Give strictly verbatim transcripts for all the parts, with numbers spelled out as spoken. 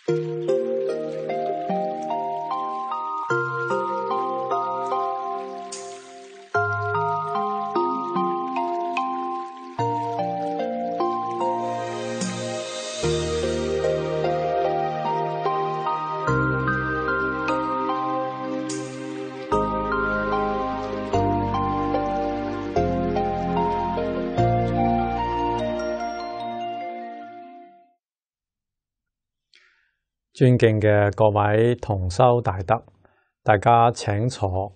尊敬嘅各位同修大德，大家請坐。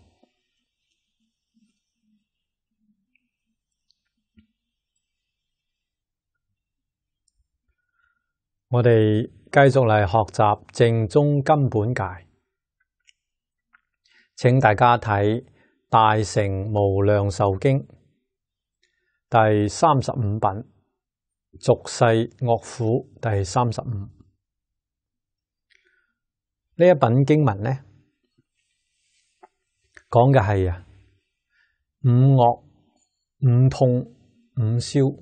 我哋繼續嚟學習正宗根本戒，請大家睇《大乘無量壽經》第三十五品，俗世惡苦第三十五。呢一品經文呢，講嘅係啊五惡、五痛、五燒，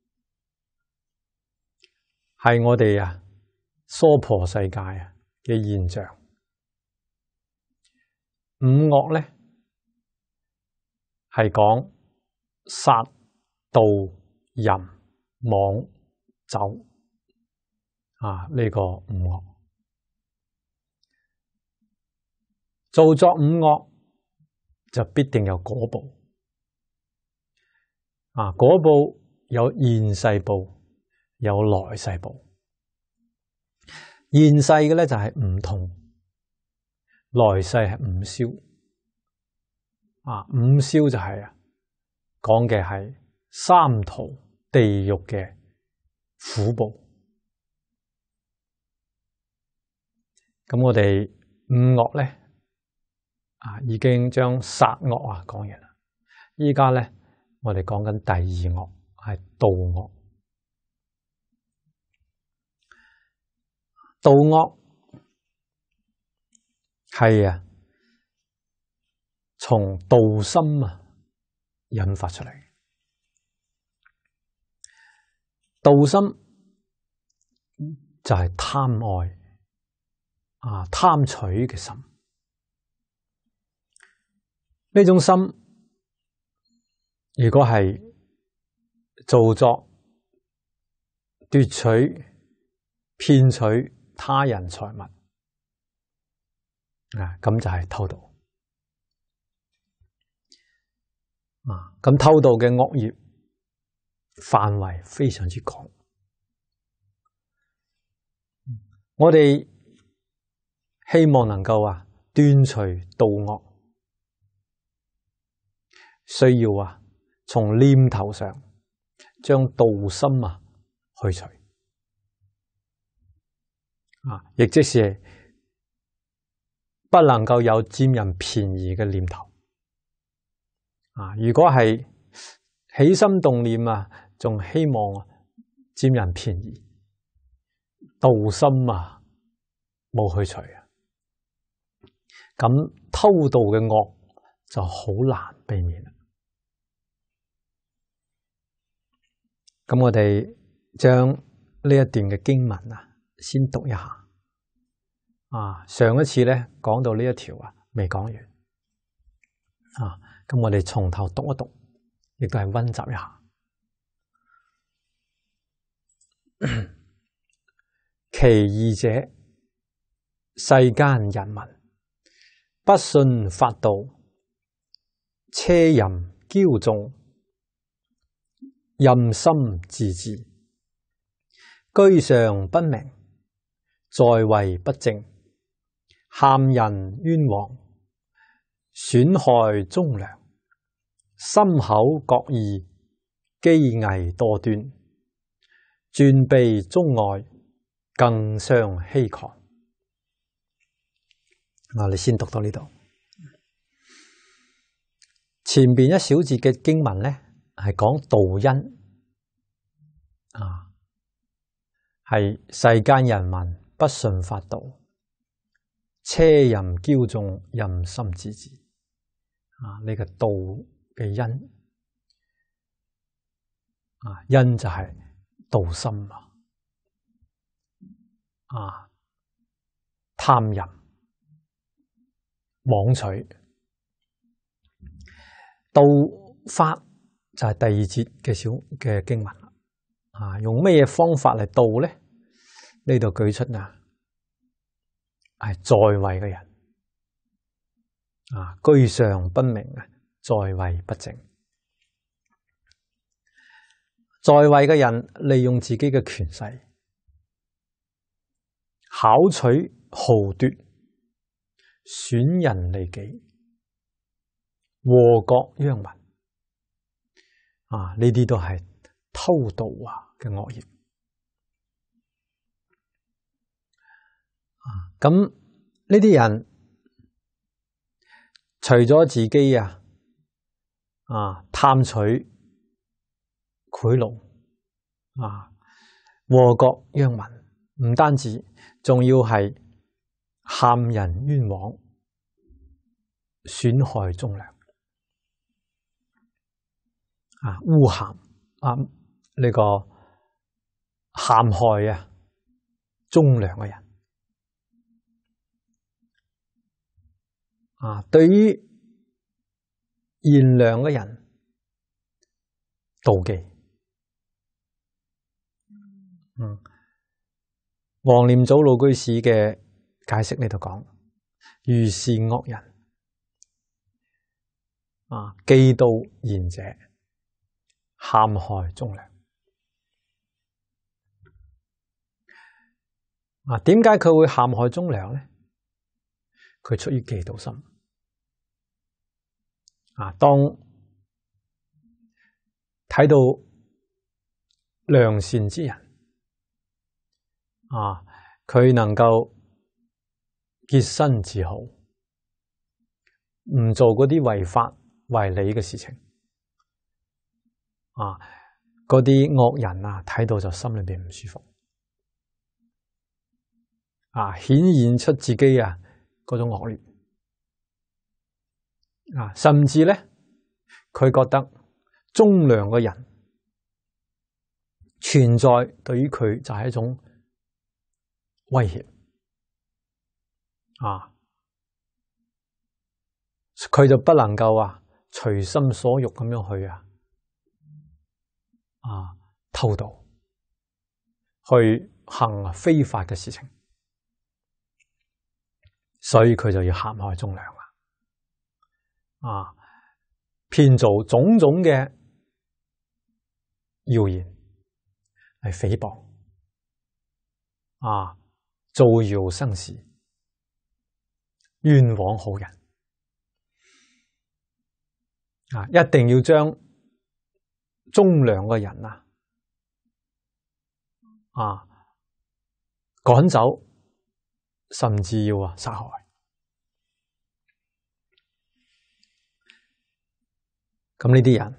係我哋啊娑婆世界啊嘅現象。五惡呢係講殺、盜、淫、妄、酒啊，呢個五惡。做作五惡就必定有果報啊！果報有現世報，有來世報。現世嘅咧就係五痛，來世係五燒啊！五燒就係啊，講嘅係三途地獄嘅苦報。咁我哋五惡咧。啊，已經將殺惡啊講完啦。依家咧，我哋講緊第二惡，係盜惡。盜惡係啊，從盜心啊引發出嚟。盜心就係貪愛啊，貪取嘅心。呢種心，如果係造作奪取、騙取他人財物啊，咁就係偷盜啊。咁偷盜嘅惡業範圍非常之廣。我哋希望能夠啊斷除盜惡。需要啊，從念頭上將盜心啊去除啊，亦即是不能夠有佔人便宜嘅念頭啊。如果係起心動念啊，仲希望佔人便宜，盜心啊冇去除啊，咁偷盜嘅惡就好難避免啦。咁我哋將呢一段嘅經文啊，先讀一下。啊，上一次咧講到呢一條啊，未講完。啊，咁我哋從頭讀一讀，亦都係溫習一下。其二者，世間人民不信法道，奢淫驕縱，淫心自治，居上不明，在位不正，陷人冤枉，損害忠良，心口各異，機危多端，專避中外，更相欺誑。我哋先讀到呢度。前邊一小節嘅經文呢，係講道因啊，係世間人民不信法道，奢淫驕縱，淫心自治啊。呢、這個道嘅因啊，因就係道心啊。啊， 貪淫、妄取。盜法就係第二節嘅小嘅經文啊，用咩嘢方法嚟盜咧？呢度舉出啊，係在位嘅人啊，居上不明啊，在位不正。在位嘅人利用自己嘅權勢，巧取豪奪，損人利己，禍國殃民啊！呢啲都係偷盜啊嘅惡業啊！咁呢啲人除咗自己啊啊貪取賄賂啊，禍國殃民，唔單止，仲要係陷人冤枉，損害忠良啊，誣陷啊呢個陷害啊忠良嘅人啊，對於賢良嘅人妒忌。嗯，黃念祖老居士嘅解釋呢度講，如是惡人啊，嫉妒賢者，陷害忠良啊。點解佢會陷害忠良呢？佢出於嫉妒心啊。當睇到良善之人啊，佢能夠潔身自好，唔做嗰啲違法違理嘅事情啊，嗰啲惡人啊，睇到就心裏邊唔舒服啊，顯現出自己啊嗰種惡劣啊，甚至咧，佢覺得忠良嘅人存在對於佢就係一種威脅啊，佢就不能夠啊隨心所欲咁樣去啊啊偷盜，去行非法嘅事情，所以佢就要陷害忠良啦啊，編造種種嘅謠言嚟誹謗啊，造謠生事，冤枉好人啊！一定要將忠良嘅人啊啊趕走，甚至要啊殺害。咁呢啲人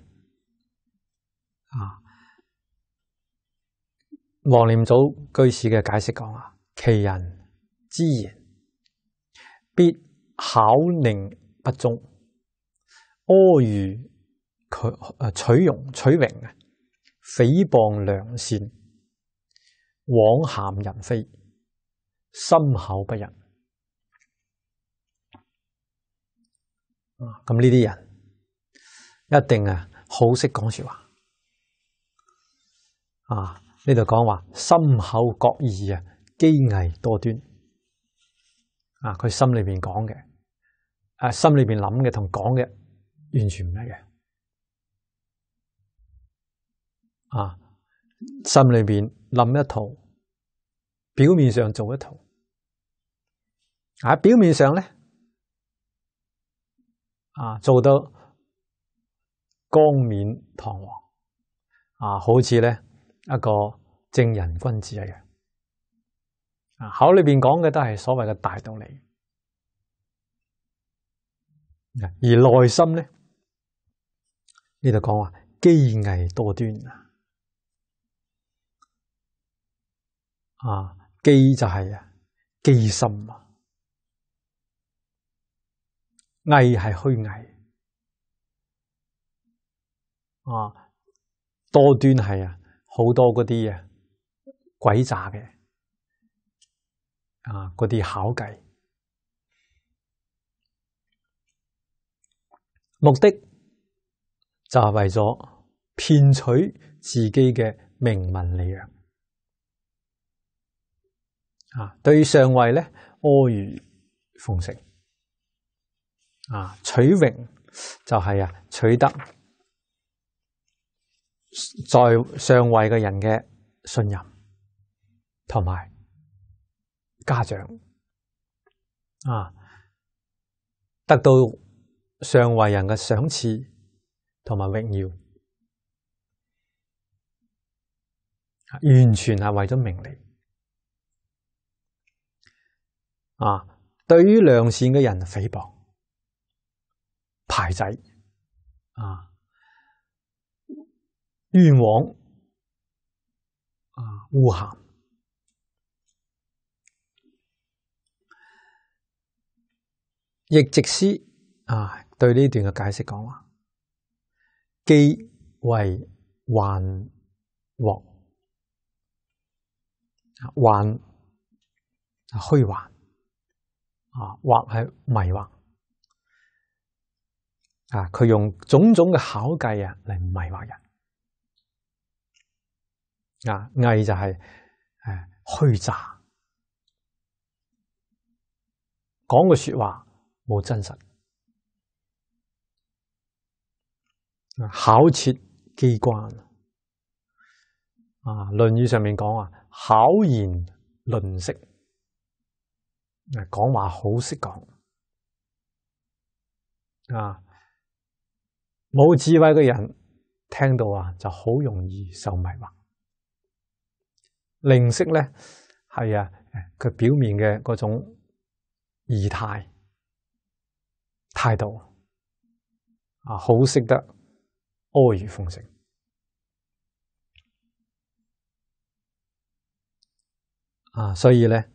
啊，黃念祖居士嘅解釋講啊，其人之言必巧佞不忠，阿諛取容取榮啊，誹謗良善，枉咸人非，心口不仁啊！咁呢啲人一定啊好識講說話啊！呢度講話心口各異啊，機偽多端啊！佢心裏邊講嘅，誒，心裏邊諗嘅同講嘅完全唔一樣啊！心裏邊諗一套，表面上做一套啊！表面上咧啊，做得光冕堂皇啊，好似咧一個正人君子一樣啊，口裏邊講嘅都係所謂嘅大道理，而內心咧呢度講話機偽多端啊，啊機就係啊機心啊，偽係虛偽啊，多端係啊好多嗰啲啊詭詐嘅啊嗰啲巧計，目的就係為咗騙取自己嘅名聞利養。啊，對上位咧阿諛奉承，啊取榮就係啊取得在上位嘅人嘅信任同埋嘉獎，啊得到上位人嘅賞賜同埋榮耀，完全係為咗名利。啊，對於良善嘅人誹謗、排擠、啊冤枉、啊誣陷，譯直師啊對呢段嘅解釋講話，既為幻惑，幻虛幻。啊，惑係迷惑，啊，佢用種種嘅巧計啊嚟迷惑人，啊，偽就係誒虛詐，講嘅說話冇真實，巧設機關，啊，《論語》上面講啊，巧言論色。講話好識講，啊，冇智慧嘅人聽到啊就好容易受迷惑。吝嗇咧係啊，佢表面嘅嗰種儀態態度啊，好識得阿諛奉承啊，所以咧。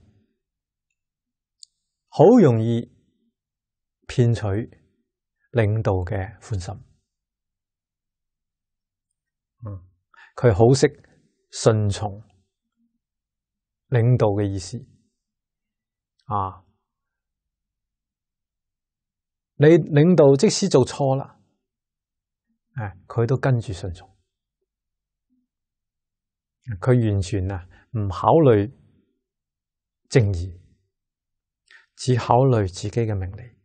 好容易騙取領導嘅歡心，嗯，佢好識順從領導嘅意思，啊，你領導即使做錯啦，誒，佢都跟住順從，佢完全啊唔考慮正義。只考慮自己嘅名利，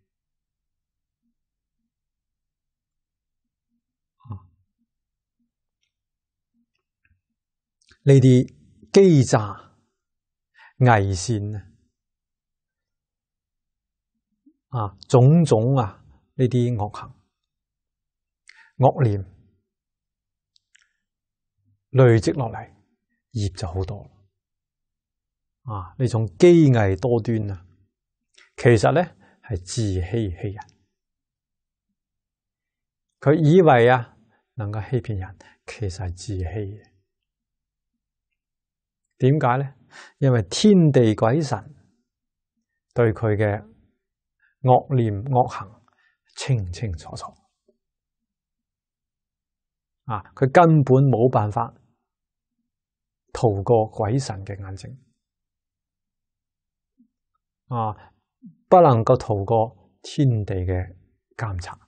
呢啲欺詐偽善啊，種種啊呢啲惡行惡念累積落嚟，業就好多啊！呢種機偽多端啊！其實咧係自欺欺人，佢以為啊能夠欺騙人，其實係自欺嘅。點解咧？因為天地鬼神對佢嘅惡念惡行清清楚楚，啊，佢根本冇辦法逃過鬼神嘅眼睛，啊！不能夠逃過天地嘅監察，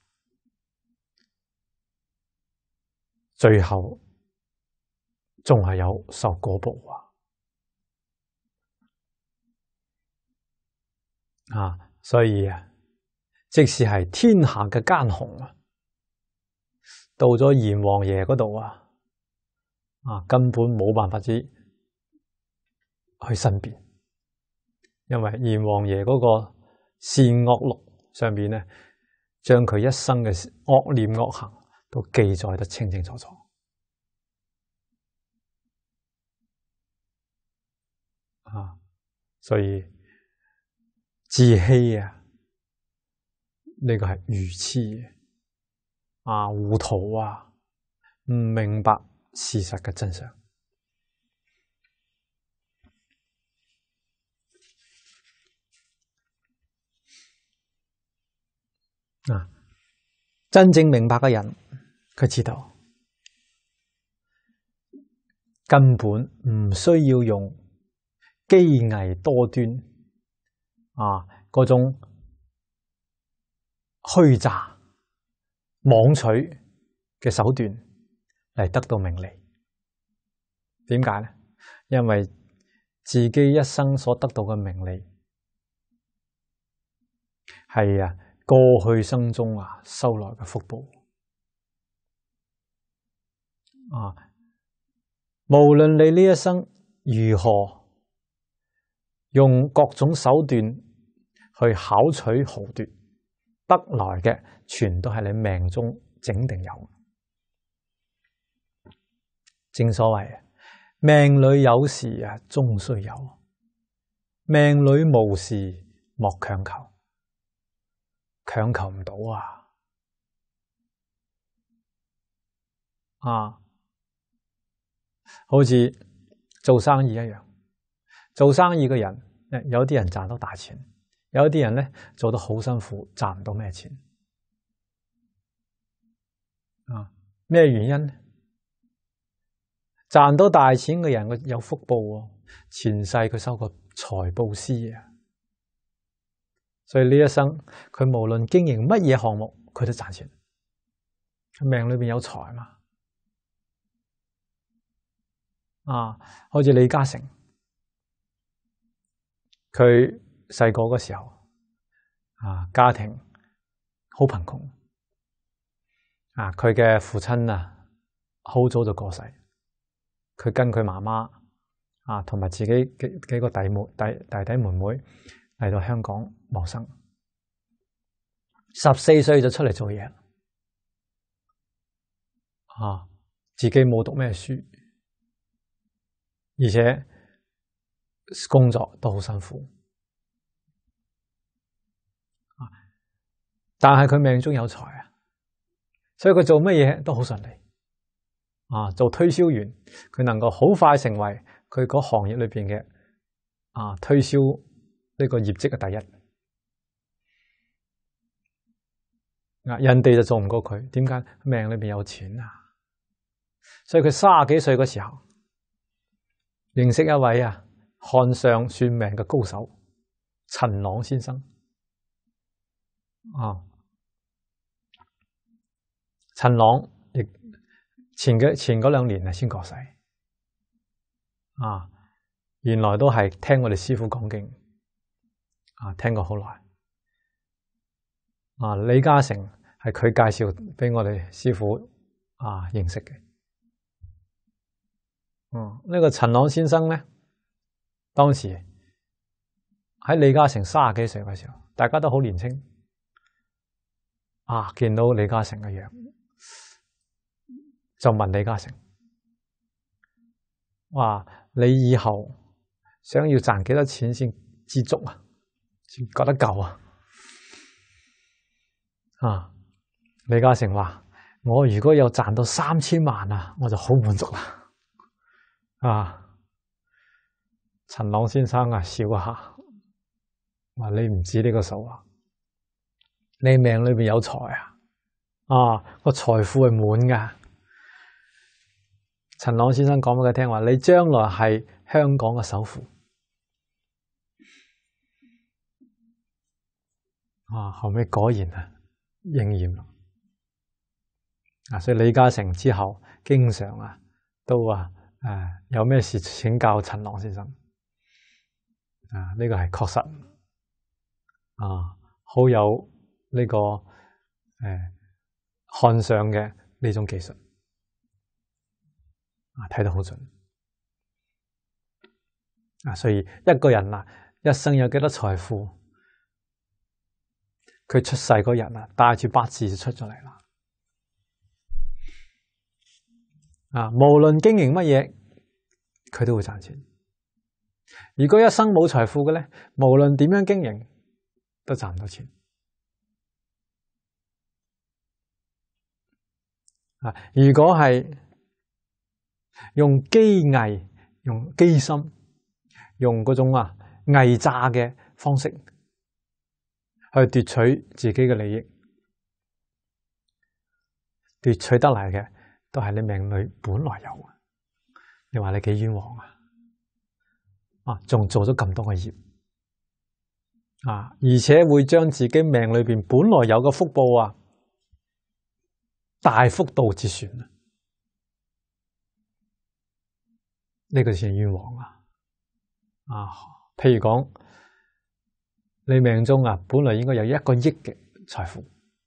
最後仲係有受果報啊！啊，所以啊，即使係天下嘅奸雄啊，到咗閻王爺嗰度啊，啊，根本冇辦法之去申辯，因為閻王爺嗰個善惡錄上面咧，將佢一生嘅惡念惡行都記載得清清楚楚。啊，所以自欺啊，呢個係愚癡啊，糊塗啊，唔明白事實嘅真相。啊，真正明白嘅人，佢知道根本唔需要用機偽多端啊嗰種虛詐妄取嘅手段嚟得到名利。點解呢？因為自己一生所得到嘅名利係啊過去生中啊收來嘅福報啊，無論你呢一生如何用各種手段去巧取豪奪，得來嘅全都係你命中整定有。正所謂命裏有時啊，終須有；命裏無時，莫強求。強求唔到啊！啊，好似做生意一樣，做生意嘅人，有啲人賺到大錢，有啲人咧做得好辛苦，賺唔到咩錢。啊，咩原因呢？賺到大錢嘅人，佢有福報喎，前世佢收過財布施啊，所以呢一生佢無論經營乜嘢項目，佢都賺錢。佢命裏邊有財嘛。啊，好似李嘉誠，佢細個嗰時候啊，家庭好貧窮啊，佢嘅父親啊好早就過世。佢跟佢媽媽啊，同埋自己幾幾個弟妹、弟弟弟妹妹嚟到香港謀生。十四歲就出嚟做嘢，啊，自己冇讀咩書，而且工作都好辛苦。啊，但係佢命中有財啊，所以佢做乜嘢都好順利。啊，做推銷員，佢能夠好快成為佢嗰行業裏邊嘅啊推銷呢個業績嘅第一。啊，人哋就做唔過佢，點解？命裏邊有錢啊！所以佢三十幾歲嘅時候，認識一位啊看相算命嘅高手陳朗先生。啊，陳朗亦。前嘅前嗰兩年啊，先過世啊！原來都係聽我哋師父講經啊，聽過好耐啊。李嘉誠係佢介紹俾我哋師父啊認識嘅。嗯，呢個陳朗先生咧，當時喺李嘉誠三十幾歲嘅時候，大家都好年輕啊，見到李嘉誠嘅樣。就問李嘉誠：話你以後想要賺幾多錢先知足啊？先覺得夠啊？啊！李嘉誠話：我如果有賺到三千萬啊，我就好滿足啦！啊！陳朗先生啊，笑一下，話你唔知呢個數啊？你命裏邊有財啊！啊，個財富係滿噶。陳朗先生講俾佢聽話，你將來係香港嘅首富。啊，後尾果然啊應驗啦。啊，所以李嘉誠之後經常啊都話誒有咩事請教陳朗先生。啊，呢個係確實啊，好有呢個誒看相嘅呢種技術。啊，睇得好準啊！所以一個人啊，一生有幾多財富，佢出世嗰日啊，帶住八字就出咗嚟啦。啊，無論經營乜嘢，佢都會賺錢。如果一生冇財富嘅咧，無論點樣經營，都賺唔到錢。啊，如果係用機藝、用機心、用嗰種啊偽詐嘅方式去奪取自己嘅利益，奪取得嚟嘅都係你命裏本來有嘅。你話你幾冤枉啊？啊，仲做咗咁多嘅業啊，而且會將自己命裏邊本來有嘅福報啊，大幅度折損啊！呢個先冤枉啊！啊，譬如講，你命中啊，本來應該有一個億嘅財富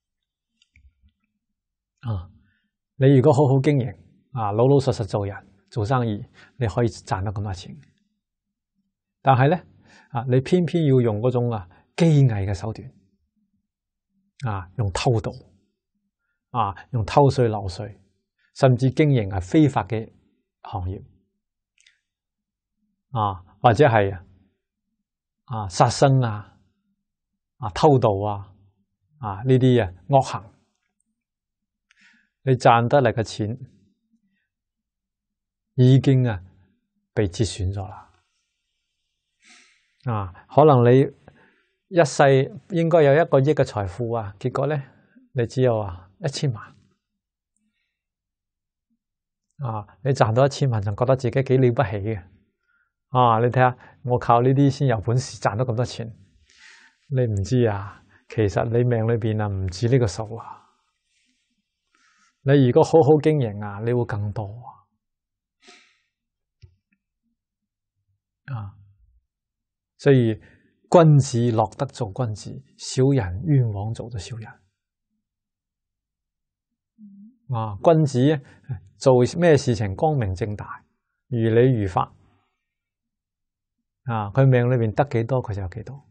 啊，你如果好好經營啊，老老實實做人做生意，你可以賺到咁多錢。但係咧啊，你偏偏要用嗰種啊機藝嘅手段啊，用偷盜啊，用偷稅漏稅，甚至經營係非法嘅行業啊，或者係啊殺生啊、啊偷盜啊、啊呢啲啊惡行，你賺得嚟嘅錢已經啊被折損咗啦。啊，可能你一世應該有一個億嘅財富啊，結果咧你只有啊一千萬啊，你賺到一千萬就覺得自己幾了不起嘅啊！你睇下，我靠呢啲先有本事賺到咁多錢，你唔知啊？其實你命裏邊啊唔止呢個數啊！你如果好好經營啊，你會更多啊！啊！所以君子樂得做君子，小人冤枉做咗小人。啊，君子做咩事情光明正大，如理如法。啊，佢命裏面得幾多，佢就有幾多。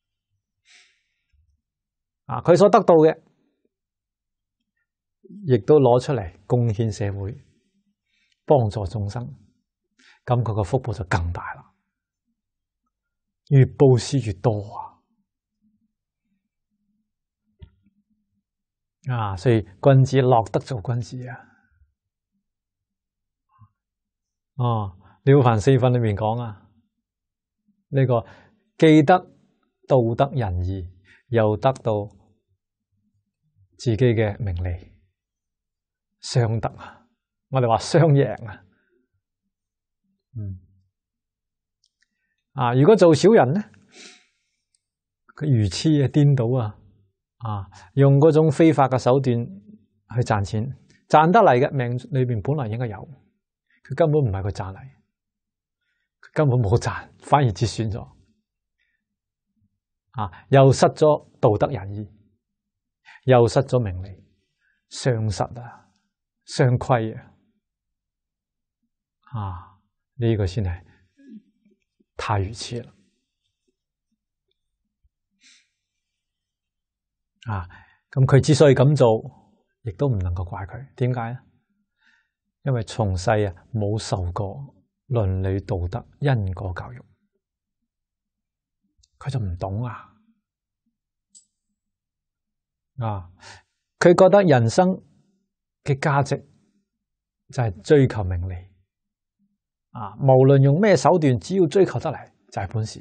啊，佢所得到嘅，亦都攞出嚟貢獻社會，幫助眾生，咁佢個福報就更大啦。越布施越多啊！啊，所以君子樂得做君子啊！哦，《了凡四訓》裏面講啊，呢、這個既得道德仁義，又得到自己嘅名利，雙得啊！我哋話雙贏啊！嗯。啊！如果做小人咧，佢愚痴啊、顛倒啊，啊，用嗰種非法嘅手段去賺錢，賺得嚟嘅命裏邊本來應該有，佢根本唔係佢賺嚟，佢根本冇賺，反而折損咗，啊，又失咗道德仁義，又失咗名利，雙失啊，雙虧啊，啊，呢、這個先係。太愚痴啦！啊，咁佢之所以咁做，亦都唔能夠怪佢。點解咧？因為從細啊冇受過倫理道德、因果教育，佢就唔懂啊！啊，佢覺得人生嘅價值就係追求名利。啊！無論用咩手段，只要追求得嚟就係本事。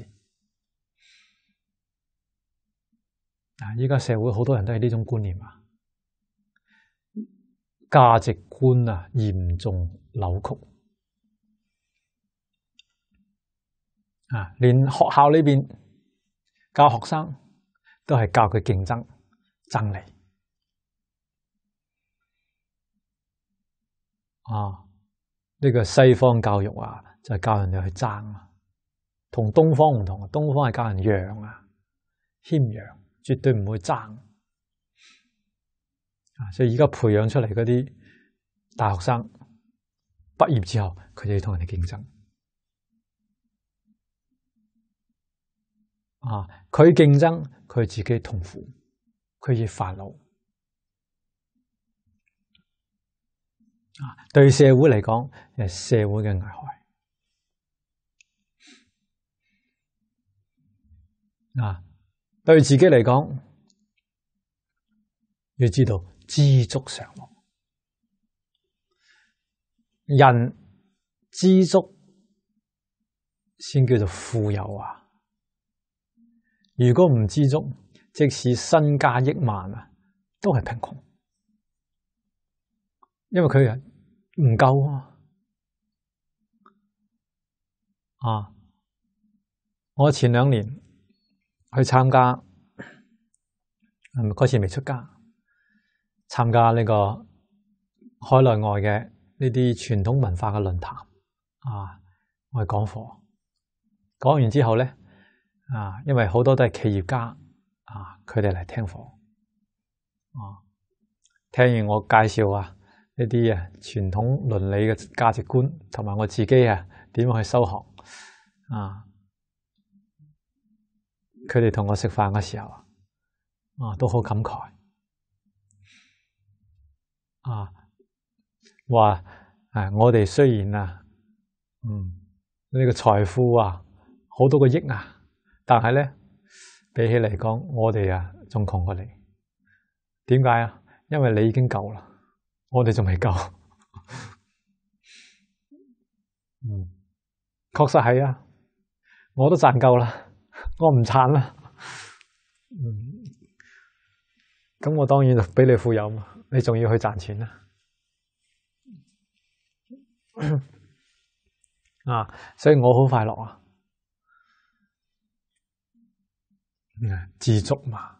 啊！依家社會好多人都係呢種觀念啊，價值觀啊嚴重扭曲。啊！連學校裏邊教學生都係教佢競爭、爭利。啊！呢個西方教育啊，就係教人哋去爭啊，同東方唔同啊。東方係教人讓啊，謙讓，絕對唔會爭啊。所以而家培養出嚟嗰啲大學生畢業之後，佢就要同人哋競爭啊。佢競爭，佢自己痛苦，佢亦煩惱。啊，對社會嚟講，係社會嘅危害。啊，對自己嚟講，要知道知足常樂。人知足先叫做富有啊！如果唔知足，即使身家億萬啊，都係貧窮。因為佢唔夠啊！啊，我前兩年去參加，嗰次未出家，參加呢個海內外嘅呢啲傳統文化嘅論壇啊，我去講課，講完之後咧啊，因為好多都係企業家啊，佢哋嚟聽課，啊，聽完我介紹啊呢啲啊傳統倫理嘅價值觀，同埋我自己啊點樣去修學啊，佢哋同我食飯嘅時候啊，都好感慨啊，話啊我哋雖然啊嗯呢個財富啊好多個億啊，但係咧比起嚟講，我哋啊仲窮過你。點解啊？因為你已經夠啦，我哋仲未夠。嗯，確實係啊，我都賺夠啦，我唔慘啦。嗯，咁我當然就比你富有嘛，你仲要去賺錢啦。啊，所以我好快樂啊。嗯，知足嘛。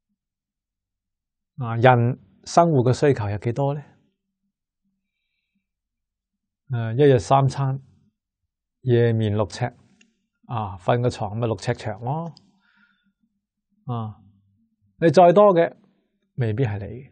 啊，人生活嘅需求有幾多咧？誒，一日三餐，夜眠六尺，啊，瞓個床咪六尺長咯。啊，你再多嘅未必係你嘅，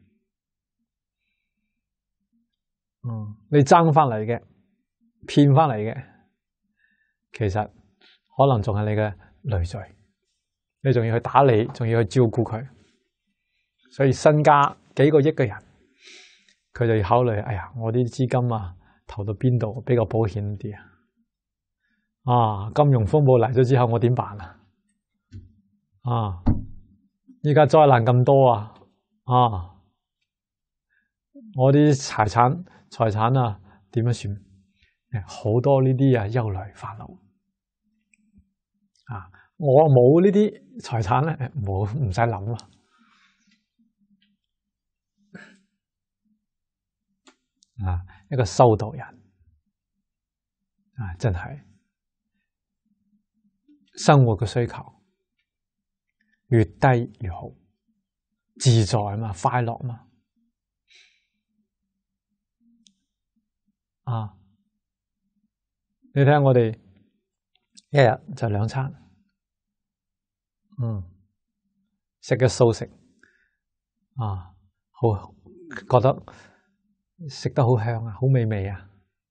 嗯，你爭翻嚟嘅，騙翻嚟嘅，其實可能仲係你嘅累贅，你仲要去打理，仲要去照顧佢，所以身家幾個億嘅人，佢就要考慮，哎呀，我啲資金啊投到邊度比較保險啲啊？啊，金融風暴嚟咗之後，我點辦啊？啊，依家災難咁多啊，啊，我啲財產財產啊點樣算？好多呢啲啊憂慮煩惱啊！我冇呢啲財產咧，冇唔使諗啊！啊，一個修道人啊，真係生活嘅需求越低越好，自在嘛，快樂嘛，啊！你睇下我哋一日就兩餐，嗯，食嘅素食啊，好覺得食得好香啊，好美味啊，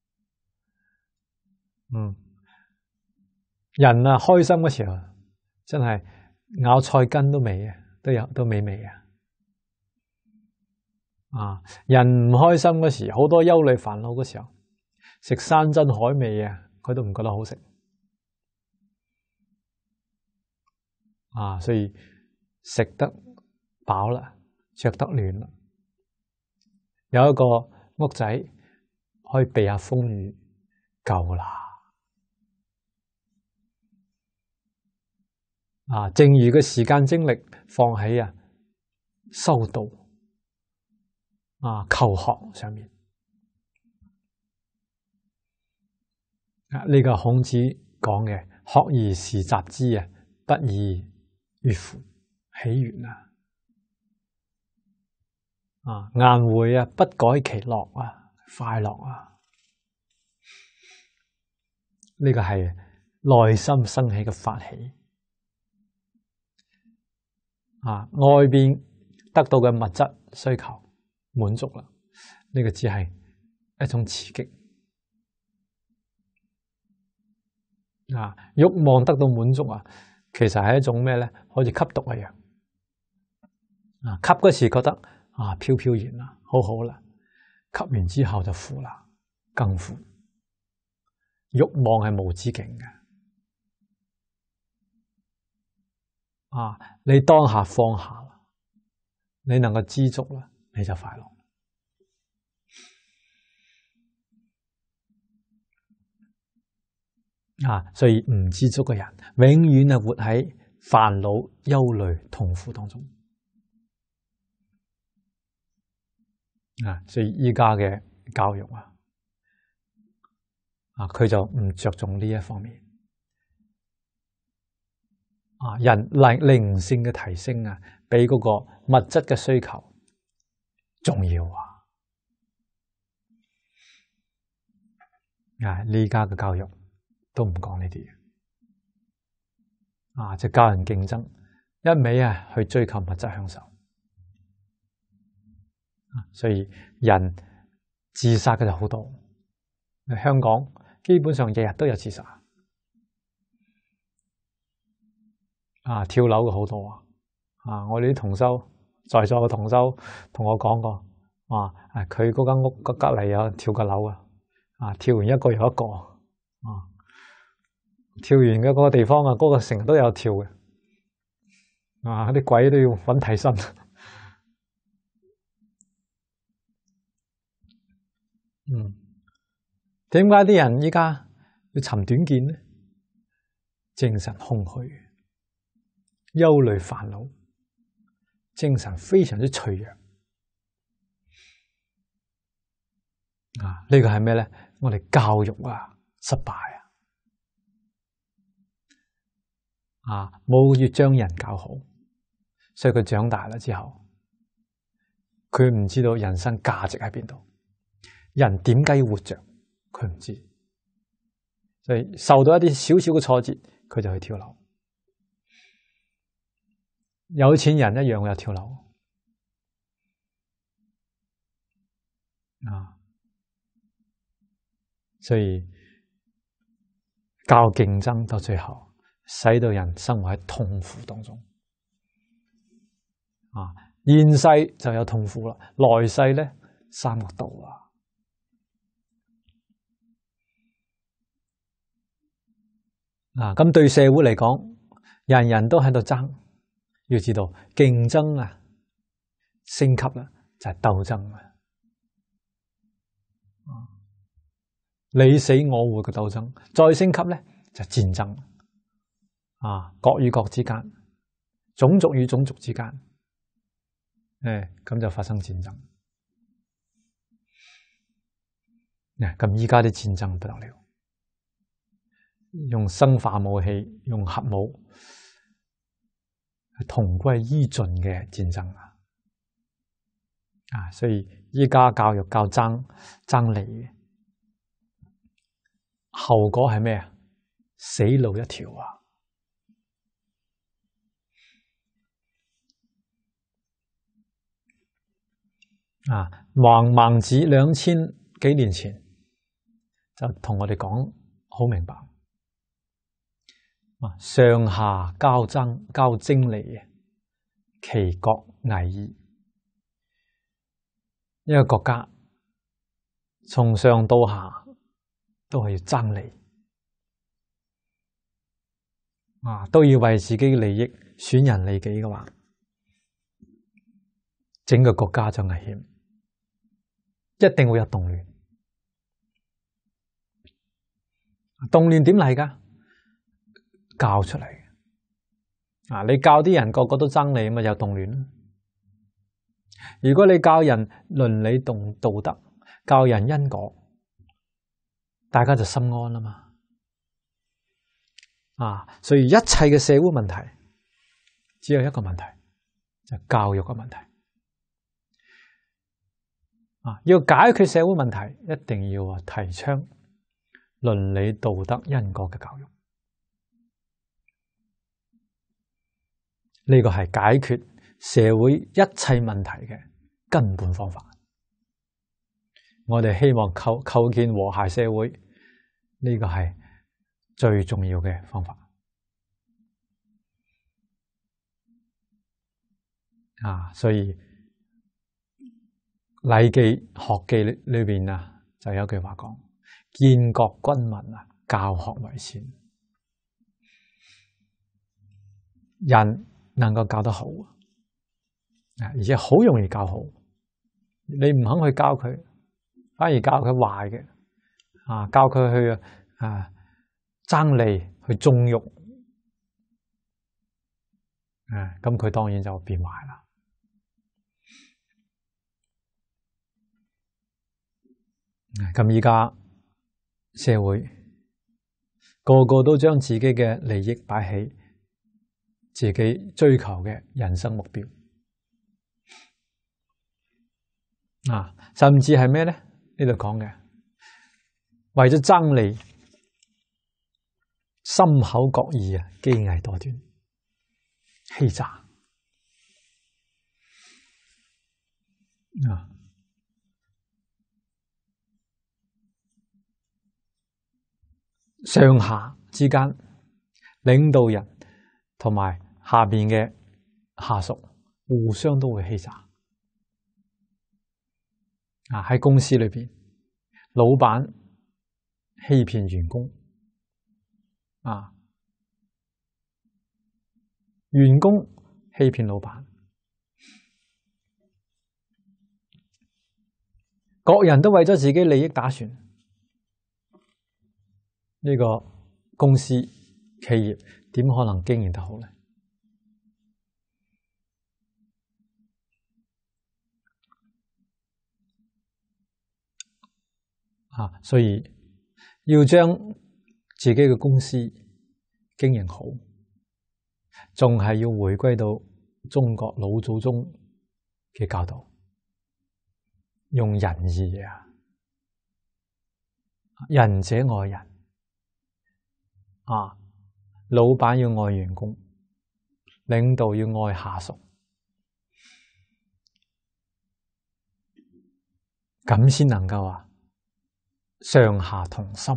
嗯，人啊開心嘅時候真係咬菜根都美啊，都有都美味啊，啊，人唔開心嗰時，好多憂慮煩惱嗰時候，食山珍海味啊，佢都唔覺得好食。啊，所以食得飽啦，着得暖啦，有一個屋仔可以避下風雨，夠啦。啊，剩餘嘅時間精力放喺啊修道啊求學上面。啊，呢個孔子講嘅學而時習之啊，不亦說乎？喜悅啊！啊，顏回啊，不改其樂啊，快樂啊！呢個係內心生起嘅發起啊，外邊得到嘅物質需求滿足啦，呢個只係一種刺激啊，慾望得到滿足啊！其實係一種咩咧？好似吸毒一樣啊！吸嗰時覺得啊飄飄然啦，好好啦，吸完之後就苦啦，更苦。慾望係無止境嘅啊！你當下放下啦，你能夠知足啦，你就快樂啊！所以唔知足嘅人，永遠係活喺煩惱、憂慮、痛苦當中啊！所以依家嘅教育啊，啊佢就唔着重呢一方面啊，人靈靈性嘅提升啊，比嗰個物質嘅需求重要啊！啊，呢家嘅教育都唔講呢啲嘢，啊，就教人競爭，一味啊去追求物質享受，所以人自殺嘅就好多。香港基本上日日都有自殺，啊，跳樓嘅好多啊！啊，我哋啲同修在座嘅同修同我講過，啊，佢嗰間屋個隔籬有跳個樓啊！啊！跳完一個又一個，啊！跳完嘅嗰個地方啊，嗰個成日都有跳嘅，啊！啲鬼都要揾替身。嗯，點解啲人依家要尋短見呢？精神空虛、憂慮、煩惱，精神非常之脆弱。啊！呢個係咩咧？我哋教育啊失敗啊！啊，冇要將人教好，所以佢長大啦之後，佢唔知道人生價值喺邊度，人點解要活着，佢唔知，所以受到一啲少少嘅挫折，佢就去跳樓。有錢人一樣會有跳樓啊！所以教競爭到最後，使到人生活喺痛苦當中。啊，現世就有痛苦啦，來世咧三惡道啊！啊，咁對社會嚟講，人人都喺度爭，要知道競爭啊，升級啦就係鬥爭啊！你死我活嘅鬥爭，再升級咧就係戰爭啊！國與國之間，種族與種族之間，誒，咁就發生戰爭。誒，咁依家啲戰爭不得了，用生化武器、用核武，同歸於盡嘅戰爭啊！啊，所以依家教育教爭爭利嘅。後果係咩啊？死路一條啊！啊，孟孟子兩千幾年前就同我哋講好明白，啊，上下交爭交爭利，其國危矣。一個國家從上到下都係要爭利，啊，都要為自己嘅利益損人利己嘅話，整個國家就危險，一定會有動亂。動亂點嚟㗎？教出嚟嘅。啊，你教啲人個個都爭利，咪有動亂。如果你教人倫理同道德，教人因果，大家就心安啦嘛。啊，所以一切嘅社會問題只有一個問題，就係教育嘅問題。啊，要解決社會問題，一定要啊提倡倫理道德因果嘅教育。呢個係解決社會一切問題嘅根本方法。我哋希望構構建和諧社會，呢個係最重要嘅方法。啊，所以《禮記》學記裏邊啊，就有句話講：建國軍民啊，教學為先。人能夠教得好，而且好容易教好。你唔肯去教佢，反而教佢壞嘅，啊，教佢去啊爭利，去縱慾，啊，咁佢當然就變壞啦。咁依家社會個個都將自己嘅利益擺喺自己追求嘅人生目標啊，甚至係咩咧？呢度講嘅為咗爭利，心口各異啊，機藝多端，欺詐啊，上下之間，領導人同埋下邊嘅下屬互相都會欺詐啊！喺公司裏邊，老闆欺騙員工啊，員工欺騙老闆，各人都為咗自己利益打算，呢個公司企業點可能經營得好呢？啊，所以要將自己嘅公司經營好，仲係要回歸到中國老祖宗嘅教導，用仁義啊，仁者愛人啊，老闆要愛員工，領導要愛下屬，咁先能夠啊上下同心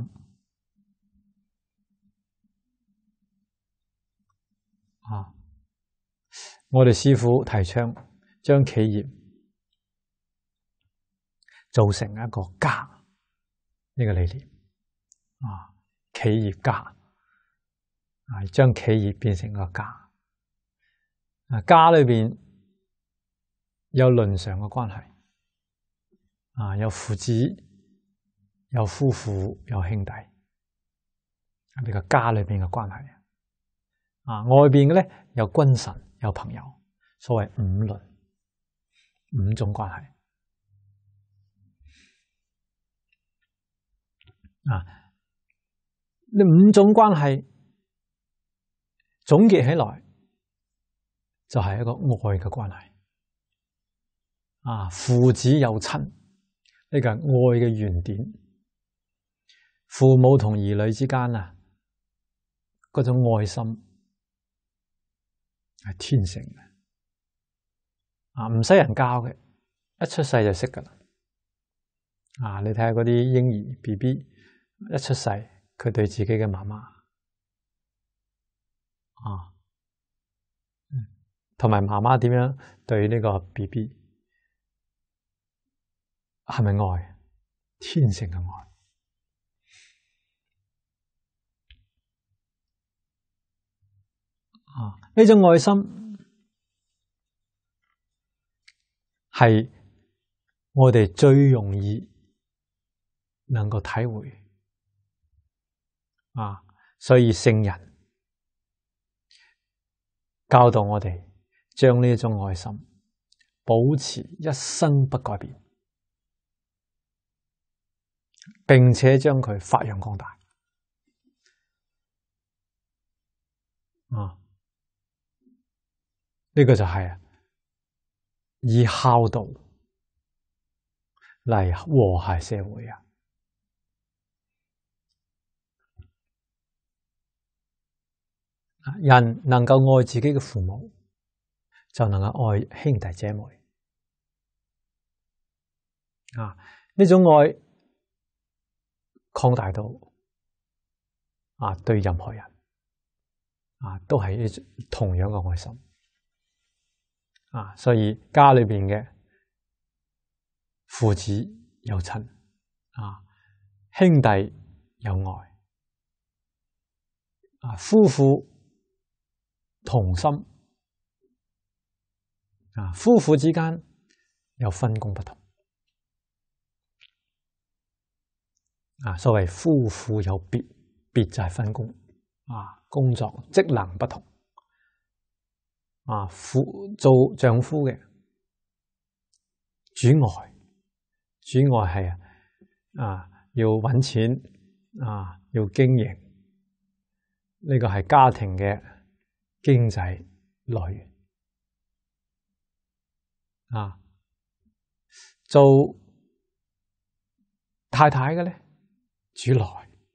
啊！我哋師父提倡將企業做成一個家呢個理念啊，企業家啊，將企業變成一個家啊，家裏邊有倫常嘅關係啊，有父子，有夫婦，有兄弟，呢個家裏邊嘅關係啊，外邊嘅咧有君臣，有朋友，所謂五倫，五種關係啊，呢五種關係總結起來就係一個愛嘅關係啊，父子有親，呢個係愛嘅原點。父母同兒女之間啊，嗰種愛心係天性嘅啊，唔使人教嘅，一出世就識噶啦啊！你睇下嗰啲嬰兒 B B 一出世，佢對自己嘅媽媽啊，同埋媽媽點樣對呢個 B B， 係咪愛？天性嘅愛。啊！呢種愛心係我哋最容易能夠體會啊，所以聖人教導我哋將呢種愛心保持一生不改變，並且將佢發揚光大啊！呢個就係以孝道嚟和諧社會啊！人能夠愛自己嘅父母，就能夠愛兄弟姐妹啊！呢種愛擴大到啊，對任何人啊，都係一種同樣嘅愛心。啊，所以家裏邊嘅父子有親啊，兄弟有愛啊，夫婦同心啊，夫婦之間有分工不同啊，所謂夫婦有別，別就係分工啊，工作職能不同。啊，夫做丈夫嘅主外，主外係啊，要搵錢，啊，要經營，呢個係家庭嘅經濟來源啊。做太太嘅咧，主內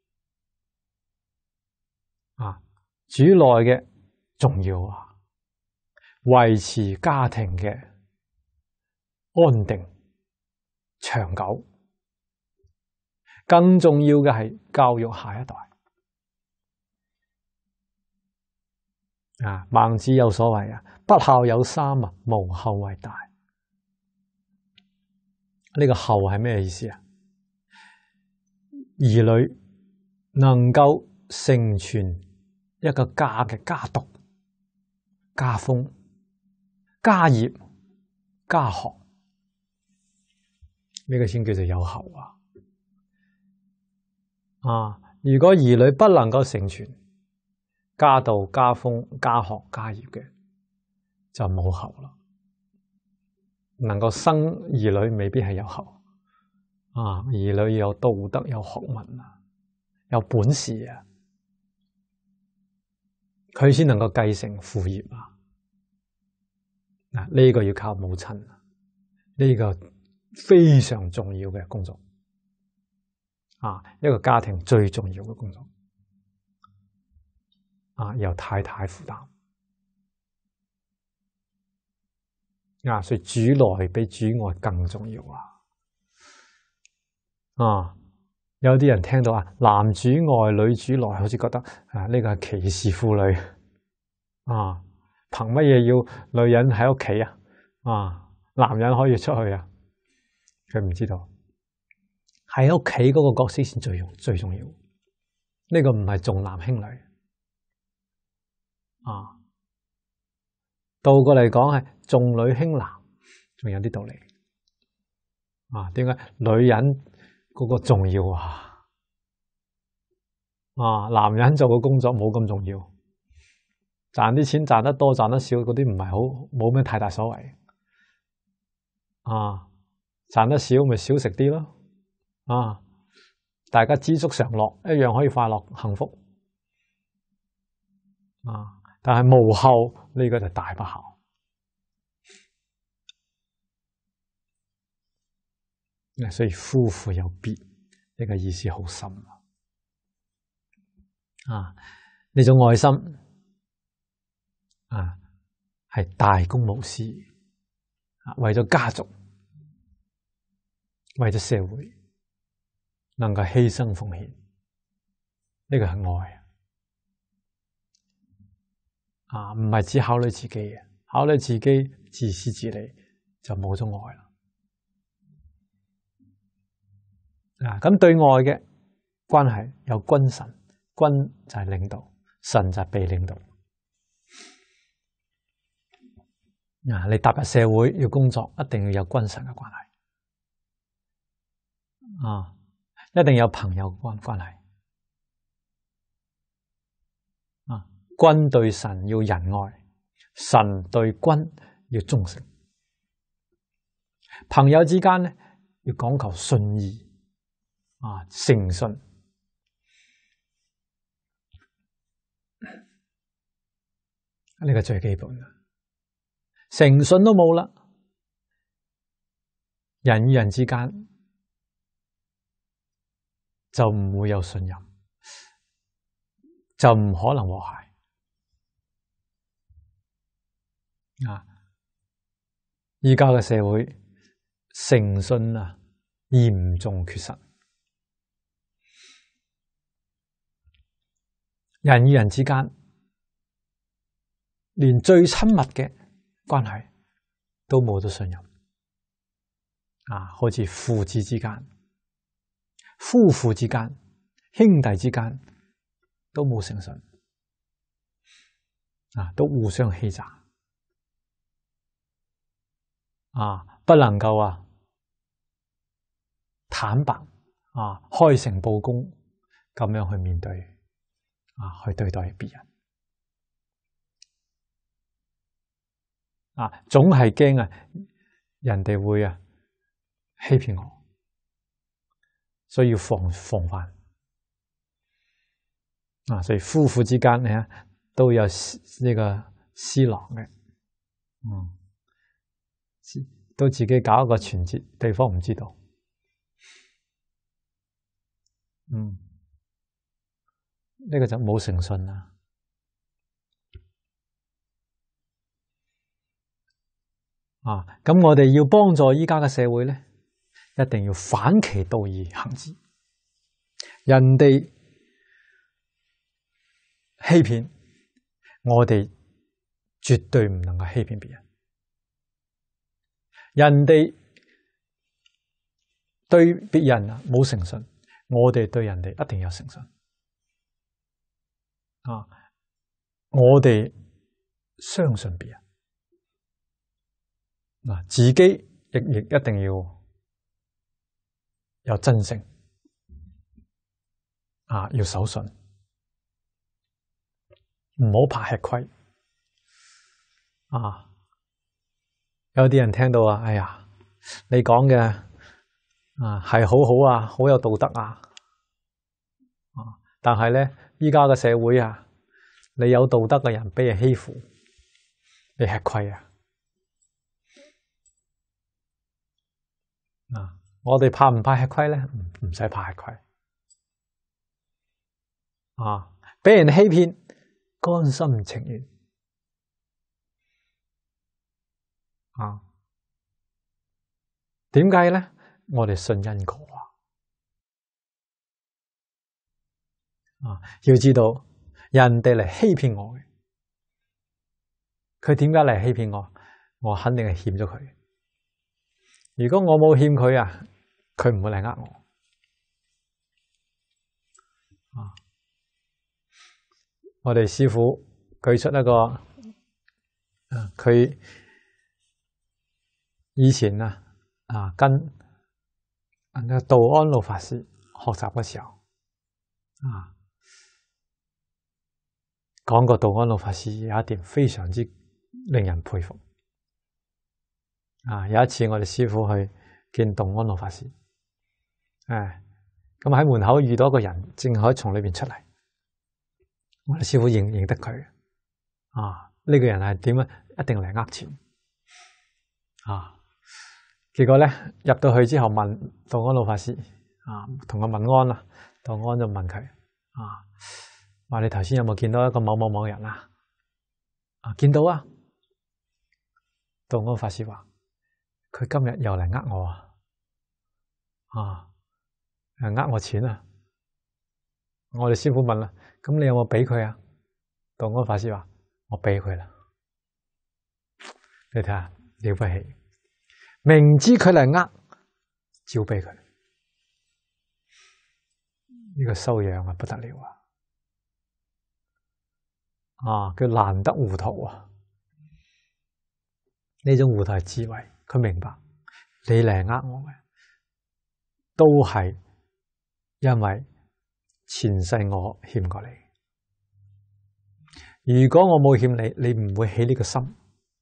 啊，主內嘅重要啊，維持家庭嘅安定長久。更重要嘅係教育下一代啊。孟子有所謂啊，不孝有三啊，無後為大。呢個後係咩意思啊？兒女能夠承傳一個家嘅家督、家風、家業、家學，呢個先叫做有後啊。啊！如果兒女不能夠承傳家道、家風、家學、家業嘅，就冇後啦。能夠生兒女未必係有後啊！兒女要有道德、有學問啊，有本事啊，佢先能夠繼承父業啊！嗱，呢個要靠母親，呢個非常重要嘅工作。啊，一個家庭最重要嘅工作，啊，由太太負擔，啊，所以主內比主外更重要啊！啊，有啲人聽到啊，男主外女主內，好似覺得啊，呢個係歧視婦女啊，憑乜嘢要女人喺屋企啊？啊，男人可以出去啊？佢唔知道。喺屋企嗰個角色先最重最重要，呢個唔係重男輕女啊，倒過嚟講係重女輕男，仲有啲道理啊。點解女人嗰個重要啊？啊，男人做嘅工作冇咁重要，賺啲錢賺得多賺得少嗰啲唔係好冇咩太大所謂啊，賺得少咪少食啲咯。啊！大家知足常樂，一樣可以快樂幸福啊！但係無後呢個就大不孝啊！所以夫婦有別呢個意思好深啊！呢種愛心啊，係大公無私啊，為咗家族，為咗社會。能夠犧牲奉獻，呢個係愛啊！唔係只考慮自己嘅，考慮自己自私自利就冇咗愛啦。啊，咁對外嘅關係有君臣，君就係領導，臣就係被領導。啊，你踏入社會要工作，一定要有君臣嘅關係啊！一定有朋友關關係啊！君對臣要仁愛，臣對君要忠誠。朋友之間咧要講求信義啊，誠信，呢個最基本嘅。誠信都冇啦，人與人之間就唔會有信任，就唔可能和諧啊！依家嘅社會誠信啊嚴重缺失，人與人之間連最親密嘅關係都冇咗信任啊！好似父子之間、夫婦之間、兄弟之間都冇誠信啊，都互相欺詐啊，不能夠啊坦白啊，開誠布公咁樣去面對啊，去對待別人啊，總係驚啊人哋會啊欺騙我，所以要防防範啊。所以夫婦之間，你睇都有呢個私囊嘅，嗯，都自己搞一個存折，對方唔知道，嗯，呢個就冇誠信啦。啊，咁我哋要幫助依家嘅社會咧，一定要反其道而行之。人哋欺騙，我哋絕對唔能夠欺騙別人。人哋對別人啊冇誠信，我哋對人哋一定有誠信。啊，我哋相信別人，嗱，自己亦亦一定要有真誠，啊，要守信，唔好怕吃虧。啊，有啲人聽到啊，哎呀，你講嘅啊係好好啊，好有道德啊，啊，但係咧，依家嘅社會啊，你有道德嘅人俾人欺負，你吃虧啊！啊，我哋怕唔怕吃虧咧？唔唔使怕吃虧。啊，俾人欺騙，甘心情願。啊，點解咧？我哋信因果啊！啊，要知道人哋嚟欺騙我嘅，佢點解嚟欺騙我？我肯定係欠咗佢。如果我冇欠佢啊，佢唔會嚟呃我。啊，我哋師父舉出一個，佢以前啊啊跟啊道安老法師學習嘅時候啊，講過道安老法師有一點非常之令人佩服。啊，有一次我哋師父去見道安老法師，誒，咁喺門口遇到一個人，正可以從裏邊出嚟。我哋師父認認得佢，啊，呢個人係點啊？一定嚟呃錢，啊，結果咧入到去之後問道安老法師，啊，同佢問安啦，道安就問佢，啊，話你頭先有冇見到一個某某某人啊？啊，見到啊，道安法師話佢今日又嚟呃我啊，啊，誒呃我錢啊！我哋師父問啦，咁你有冇俾佢啊？道安法師話我俾佢啦。你睇下了不起，明知佢嚟呃，照俾佢，呢個修養啊不得了啊！啊，叫難得糊塗啊！呢種糊塗係智慧，佢明白你嚟呃我嘅，都係因為前世我欠過你。如果我冇欠你，你唔會起呢個心。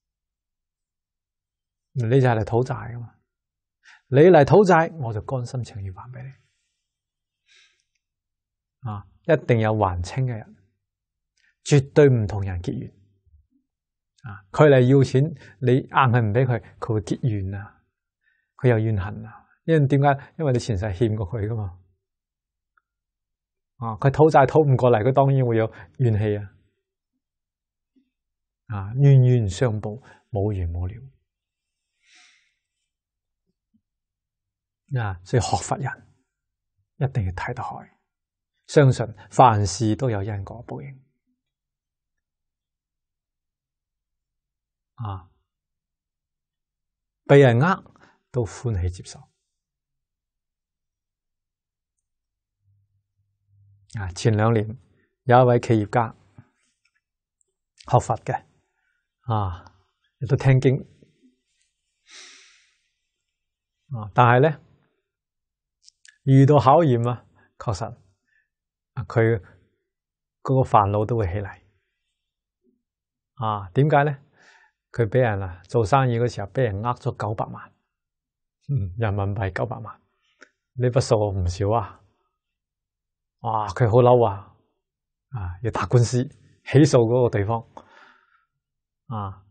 你就係嚟討債噶嘛？你嚟討債，我就甘心情願還俾你。啊，一定有還清嘅人，絕對唔同人結怨。啊，佢嚟要錢，你硬係唔俾佢，佢會結怨啊，佢有怨恨啊。因為點解？因為你前世欠過佢噶嘛。啊，佢討債討唔過嚟，佢當然會有怨氣啊。啊，冤冤相報，冇完冇了。啊，所以學佛人一定要睇得開，相信凡事都有因果報應。啊，被人呃都歡喜接受。啊，前兩年有一位企業家學佛嘅，啊，亦都聽經，啊，但係咧遇到考驗啊，確實佢嗰個煩惱都會起嚟。啊，點解咧？佢俾人啊做生意嗰時候俾人呃咗九百萬，嗯，人民幣九百萬，呢筆數唔少啊！哇，佢好嬲啊！啊，要打官司起訴嗰個對方啊，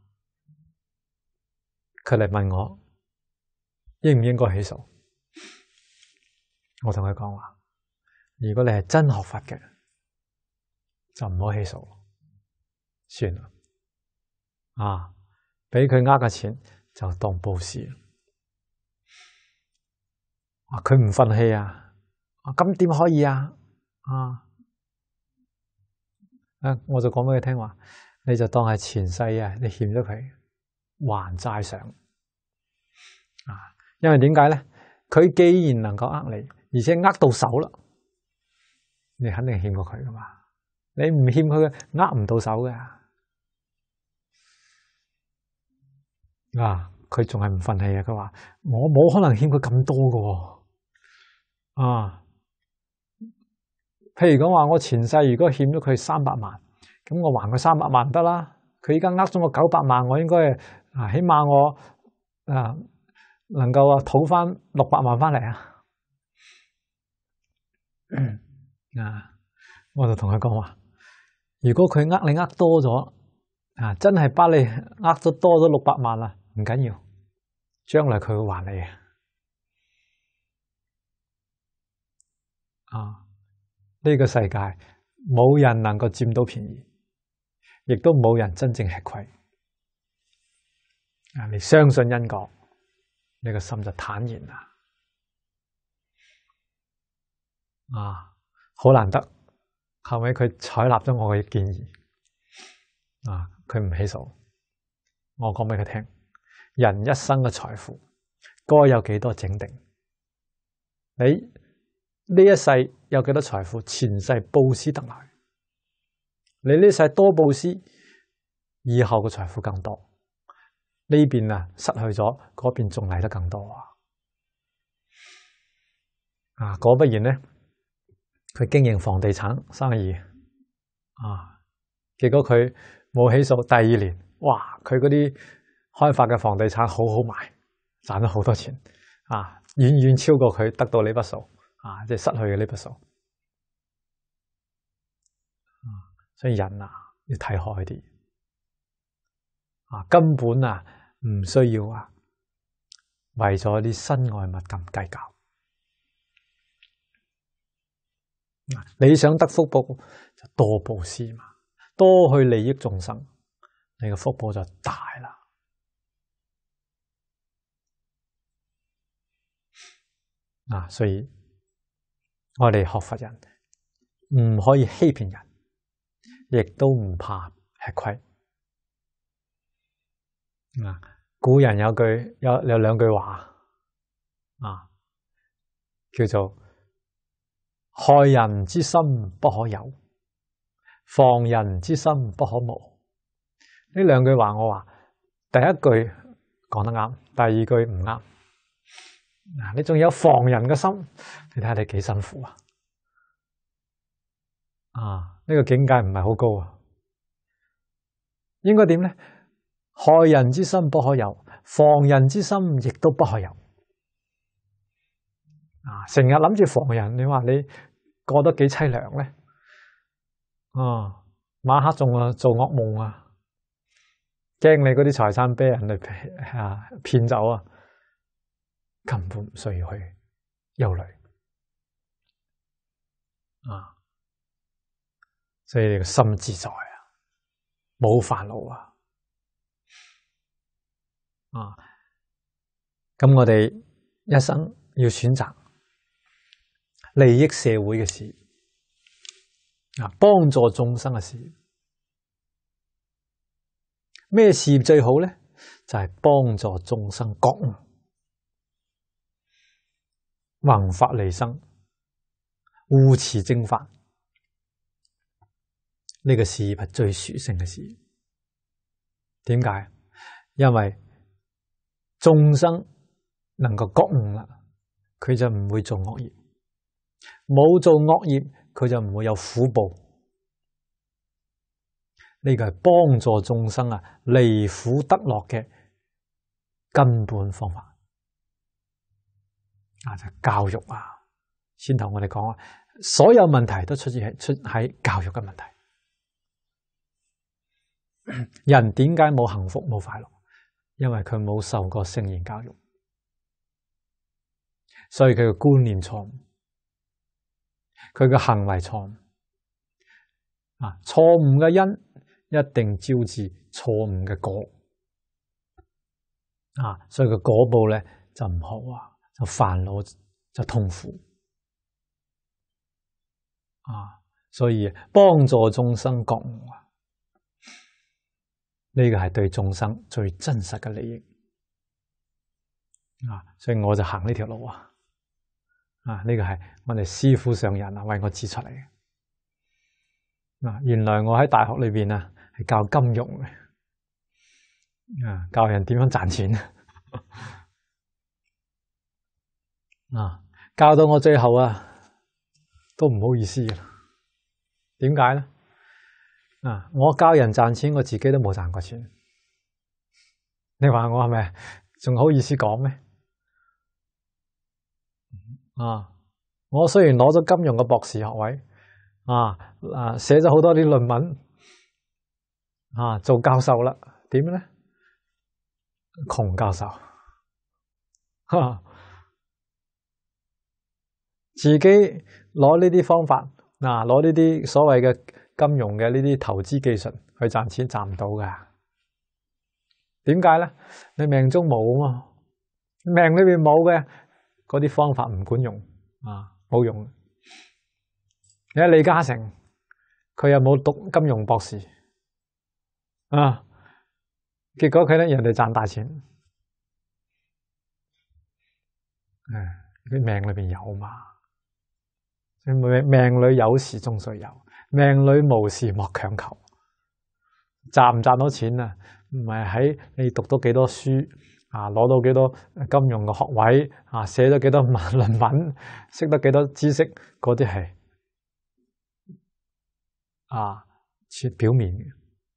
佢嚟問我應唔應該起訴？我同佢講話：如果你係真學佛嘅，就唔好起訴，算啦。啊，俾佢呃嘅錢就當布施。啊，佢唔忿氣啊！啊，咁點可以啊？啊！啊！我就講俾佢聽話，你就當係前世啊，你欠咗佢還債上啊！因為點解咧？佢既然能夠呃你，而且呃到手啦，你肯定欠過佢噶嘛？你唔欠佢嘅，呃唔到手嘅啊！佢仲係唔忿氣啊！佢話我冇可能欠佢咁多噶啊！譬如講話我前世如果欠咗佢三百萬，咁我還佢三百萬得啦。佢而家呃咗我九百萬，我應該啊，起碼我啊能夠啊討翻六百萬翻嚟啊！啊，我就同佢講話，如果佢呃你呃多咗啊，真係把你呃咗多咗六百萬啦，唔緊要，將來佢會還你啊！呢個世界冇人能夠佔到便宜，亦都冇人真正吃虧。啊！你相信因果，你個心就坦然啦。啊，好難得，後尾佢採納咗我嘅建議。啊，佢唔起訴。我講俾佢聽，人一生嘅財富該有幾多整定？你呢一世有幾多財富？前世布施得來，你呢世多布施，以後嘅財富更多。呢邊啊失去咗，嗰邊仲嚟得更多啊！啊，果不然呢，佢經營房地產生意啊，結果佢冇起訴，第二年，哇，佢嗰啲開發嘅房地產好好賣，賺咗好多錢啊，遠遠超過佢得到呢筆數啊，即係失去嘅呢筆數。啊，所以人啊要睇開啲啊，根本啊唔需要啊為咗啲身外物咁計較。你想得福報就多布施嘛，多去利益眾生，你個福報就大啦。啊，所以我哋學佛人唔可以欺騙人，亦都唔怕吃虧。啊，古人有句有有兩句話啊，叫做害人之心不可有，防人之心不可無。呢兩句話我話第一句講得啱，第二句唔啱。嗱，你仲有防人嘅心，你睇下你幾辛苦啊！啊，呢個境界唔係好高啊。應該點咧？害人之心不可有，防人之心亦都不可有。啊，成日諗住防人，你話你過得幾淒涼咧？啊，晚黑仲啊做噩夢啊，驚你嗰啲財產俾人哋啊騙走啊！根本唔需要去憂慮啊，所以你個心自在啊，冇煩惱啊，啊，咁我哋一生要選擇利益社會嘅事啊，幫助眾生嘅事。咩事業最好咧？就係幫助眾生覺悟，弘法利生，護持正法，呢個事業係最殊勝嘅事業。點解？因為眾生能夠覺悟啦，佢就唔會做惡業，冇做惡業，佢就唔會有苦報。呢個係幫助眾生啊離苦得樂嘅根本方法。啊，就係教育啊！先頭我哋講啊，所有問題都出自喺出喺教育嘅問題。 人點解冇幸福冇快樂？因為佢冇受過聖言教育，所以佢嘅觀念錯誤，佢嘅行為錯誤。啊，錯誤嘅因一定招致錯誤嘅果。啊，所以個果報咧就唔好啊，就煩惱，就痛苦。啊，所以幫助眾生覺悟啊，呢個係對眾生最真實嘅利益。啊，所以我就行呢條路啊。啊，呢個係我哋師父上人啊為我指出嚟嘅。嗱，原來我喺大學裏邊啊係教金融嘅，啊，教人點樣賺錢啊，教到我最後啊都唔好意思啦。點解咧？啊，我教人賺錢，我自己都冇賺過錢。你話我係咪仲好意思講咩？啊，我雖然攞咗金融嘅博士學位。啊啊！寫咗好多啲論文，啊，做教授啦，點咧？窮教授，哈，自己攞呢啲方法，嗱，攞呢啲所謂嘅金融嘅呢啲投資技術去賺錢，賺唔到噶。點解咧？你命中冇啊嘛，命裏邊冇嘅嗰啲方法唔管用啊，冇用。你睇李嘉誠，佢又冇讀金融博士啊，結果佢咧人哋賺大錢，誒，佢命裏邊有嘛？命命裏有時終須有，命裏無時莫強求。賺唔賺到錢啊？唔係喺你讀到幾多書啊，攞到幾多金融嘅學位啊，寫咗幾多文論文，識得幾多知識，嗰啲係。啊，切表面嘅，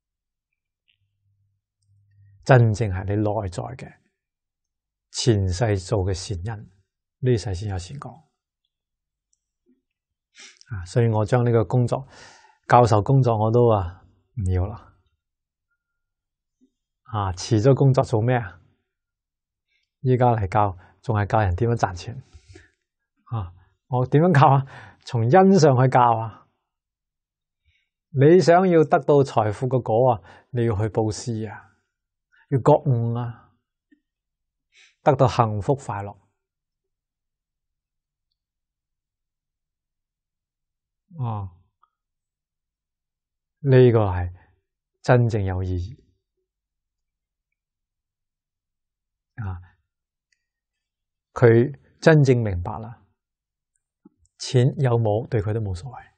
真正係你內在嘅前世做嘅善因，呢世先有善果。啊，所以我將呢個工作，教授工作我都話唔要啦。啊，辭咗工作做咩啊？依家嚟教，仲係教人點樣賺錢。啊，我點樣教啊？從因上去教啊。你想要得到財富嘅果啊，你要去布施啊，要覺悟啊，得到幸福快樂。哦，呢個係真正有意義啊！佢真正明白啦，錢有冇對佢都冇所謂。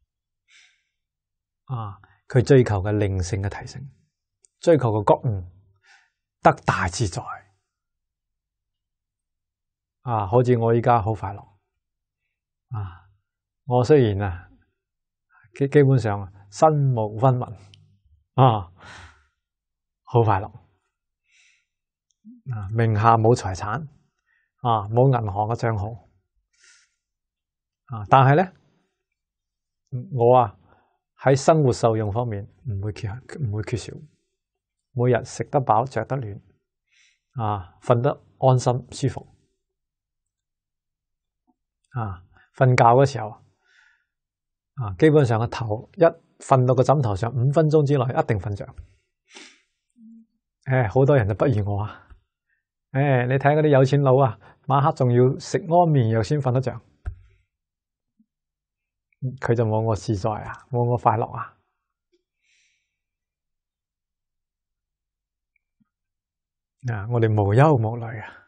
啊！佢追求嘅靈性嘅提升，追求嘅覺悟，得大自在。啊！好似我依家好快樂。啊！我雖然啊，基基本上身無分文，啊，好快樂。啊！名下冇財產，啊，冇銀行嘅賬號。啊！但係咧，我啊。喺生活受用方面唔會缺唔會缺少，每日食得飽着得暖，啊，瞓得安心舒服，啊，瞓覺嘅時候，啊，基本上個頭一瞓到個枕頭上，五分鐘之內一定瞓着。誒，好多人就不如我啊，誒，你睇嗰啲有錢佬啊，晚黑仲要食安眠藥先瞓得着。佢就冇我自在啊，冇我快樂啊！啊，我哋無憂無慮啊！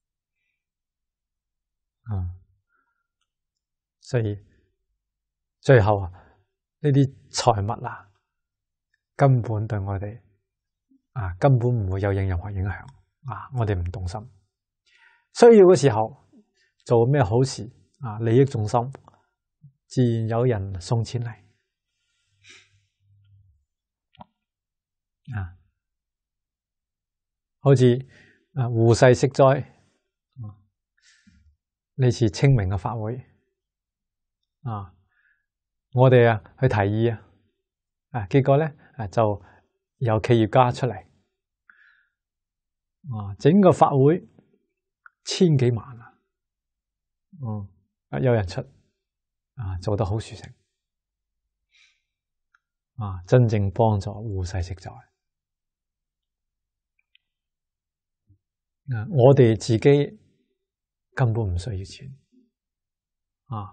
嗯，所以最後啊，呢啲財物啊，根本對我哋啊，根本唔會有任何影響啊！我哋唔動心，需要嘅時候做咩好事啊，利益眾生。自然有人送錢嚟啊！好似啊，護世息災呢次清明嘅法會啊，我哋啊去提議啊，啊結果咧啊就有企業家出嚟，啊，整個法會千幾萬啊，嗯，有人出，啊，做得好殊勝，啊，真正幫助護世息災。啊，我哋自己根本唔需要錢，啊，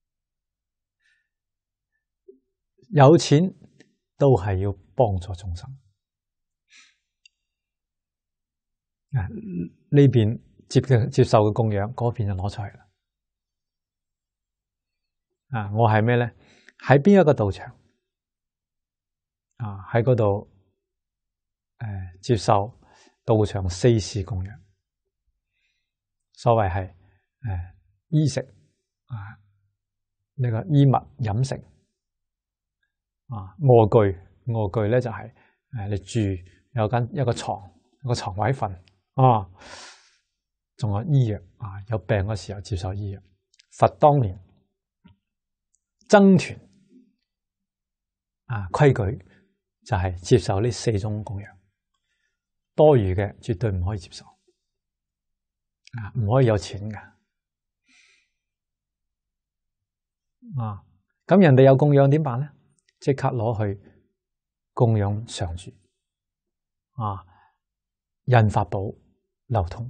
有錢都係要幫助眾生。啊，呢邊接嘅接受嘅供養，嗰邊就攞出嚟啦。啊，我係咩咧？喺邊一個道場？啊，喺嗰度誒接受道場四事供養。所謂係誒衣食啊，呢個衣物飲食啊，臥具臥具咧就係誒你住有間一個床一個床位瞓啊，仲有醫藥啊，有病嘅時候接受醫藥。佛當年僧團啊規矩就係接受呢四種供養，多餘嘅絕對唔可以接受。啊，唔可以有錢噶，啊，咁人哋有供養點辦咧？即刻攞去供養常住，啊，印法寶流通，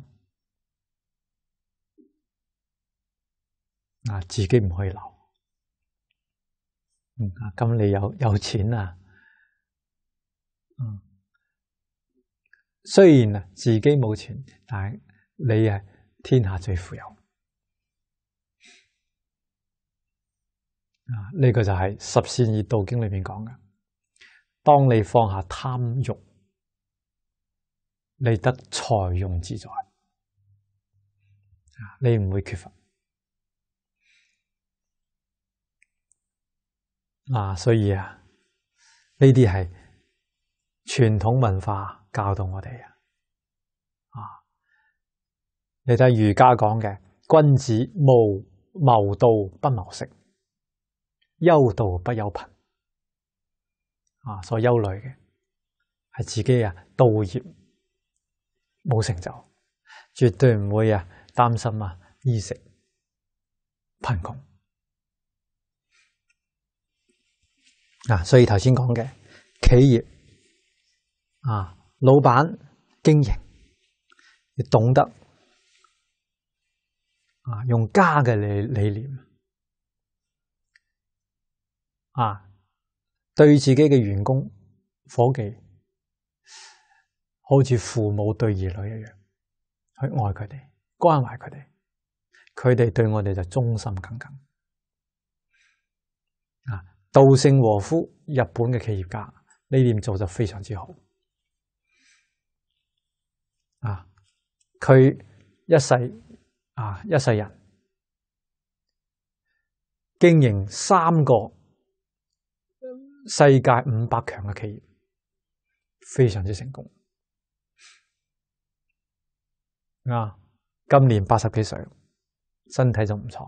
啊，自己唔可以留，嗯，啊，咁你有有錢啊，嗯，雖然啊自己冇錢，但係你係天下最富有。啊！呢個就係十善業道經裏面講嘅。當你放下貪欲，你得財用自在，你唔會缺乏。啊，所以啊，呢啲係傳統文化教導我哋啊。啊，你睇儒家講嘅，君子務謀道不謀食。憂道不憂貧，啊，所憂慮嘅係自己啊道業冇成就，絕對唔會啊擔心啊衣食貧窮。啊，所以頭先講嘅企業啊，老闆經營要懂得啊用家嘅理理念。啊，對自己嘅員工、伙計，好似父母對兒女一樣，去愛佢哋、關懷佢哋，佢哋對我哋就忠心耿耿。啊，稻盛和夫，日本嘅企業家，呢點做得非常之好。啊，佢一世啊一世人經營三個世界五百強嘅企業，非常之成功。啊，今年八十幾歲，身體就唔錯。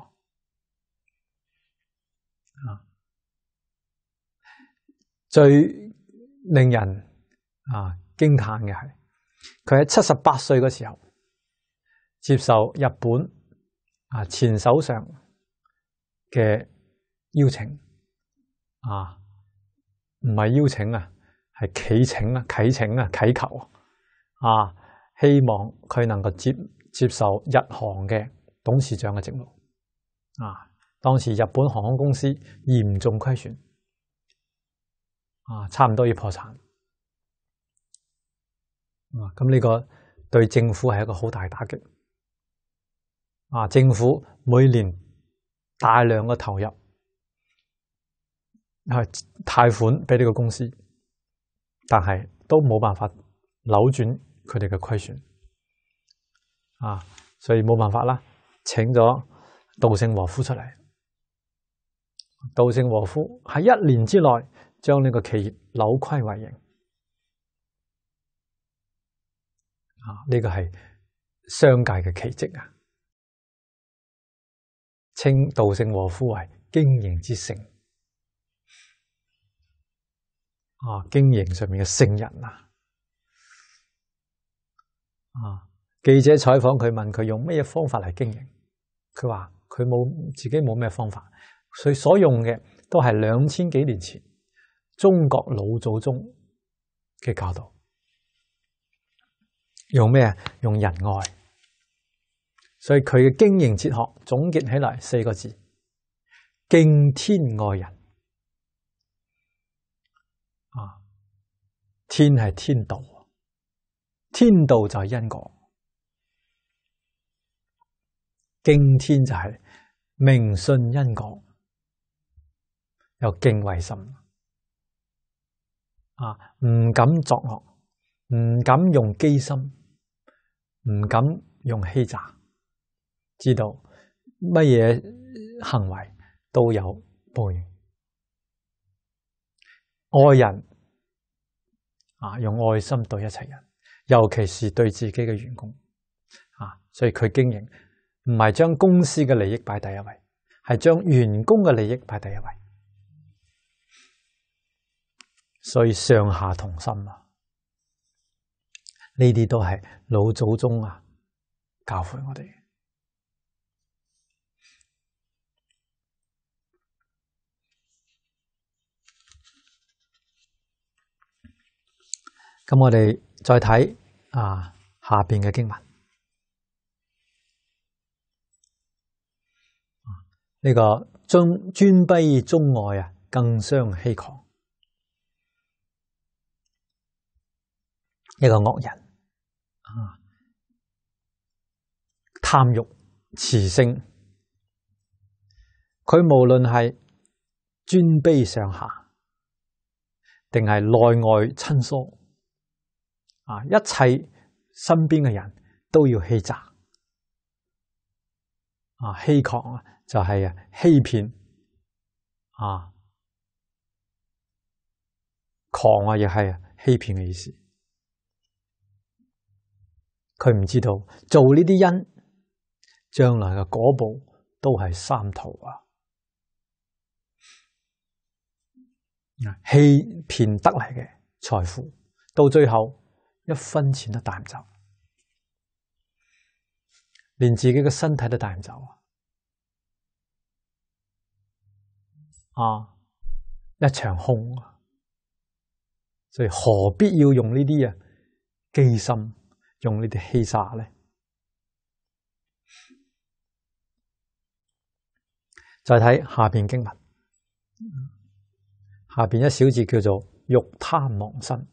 啊，最令人啊驚嘆嘅係，佢喺七十八歲嘅時候接受日本啊前首相嘅邀請。啊，唔係邀請啊，係祈請啊，啟請啊，祈求啊，希望佢能夠接接受日航嘅董事長嘅職務。啊，當時日本航空公司嚴重虧損，啊，差唔多要破產。啊，咁呢個對政府係一個好大打擊。啊，政府每年大量嘅投入。係貸款俾呢個公司，但係都冇辦法扭轉佢哋嘅虧損啊，所以冇辦法啦，請咗稻盛和夫出嚟。稻盛和夫喺一年之內將呢個企業扭虧為盈啊！呢個係商界嘅奇蹟啊！稱稻盛和夫為經營之聖。 啊經營上面嘅聖人啊。啊，記者採訪佢，問佢用咩方法嚟經營，佢話佢冇自己冇咩方法，所以所用嘅都係兩千幾年前中國老祖宗嘅教導。用咩？用仁愛。所以佢嘅經營哲學總結起嚟四個字：敬天愛人。啊，天係天道，天道就係因果。敬天就係明信因果，有敬畏心。啊，唔敢作惡，唔敢用機心，唔敢用欺詐，知道乜嘢行為都有報應。愛人啊，用愛心對一切人，尤其是對自己嘅員工啊，所以佢經營唔係將公司嘅利益擺第一位，係將員工嘅利益擺第一位。所以上下同心啊，呢啲都係老祖宗啊教誨我哋。咁我哋再睇啊下邊嘅經文，呢個尊尊卑忠愛啊，更相欺誑。一個惡人啊，貪欲熾盛，佢無論係尊卑上下，定係內外親疏啊，一切身邊嘅人都要欺詐啊，欺誑啊，就係啊欺騙啊，誑啊亦係欺騙嘅意思。佢唔知道做呢啲因，將來嘅果報都係三途啊！欺騙得嚟嘅財富，到最後一分錢都帶唔走，連自己嘅身體都帶唔走啊！一場空啊！所以何必要用呢啲啊機心？用呢啲欺詐咧，再睇下邊經文，下邊一小字叫做欲貪忘身，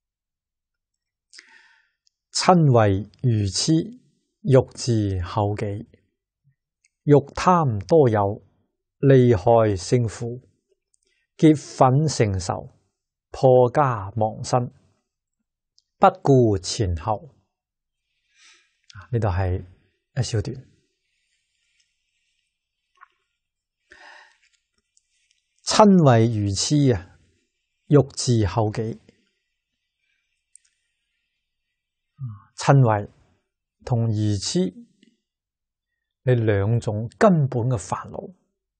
親為愚癡，欲自厚己，欲貪多有，利害勝負，結憤成仇，破家亡身，不顧前後。呢度係一小段，親為愚癡啊，欲自厚己。親為同愚癡呢兩種根本嘅煩惱，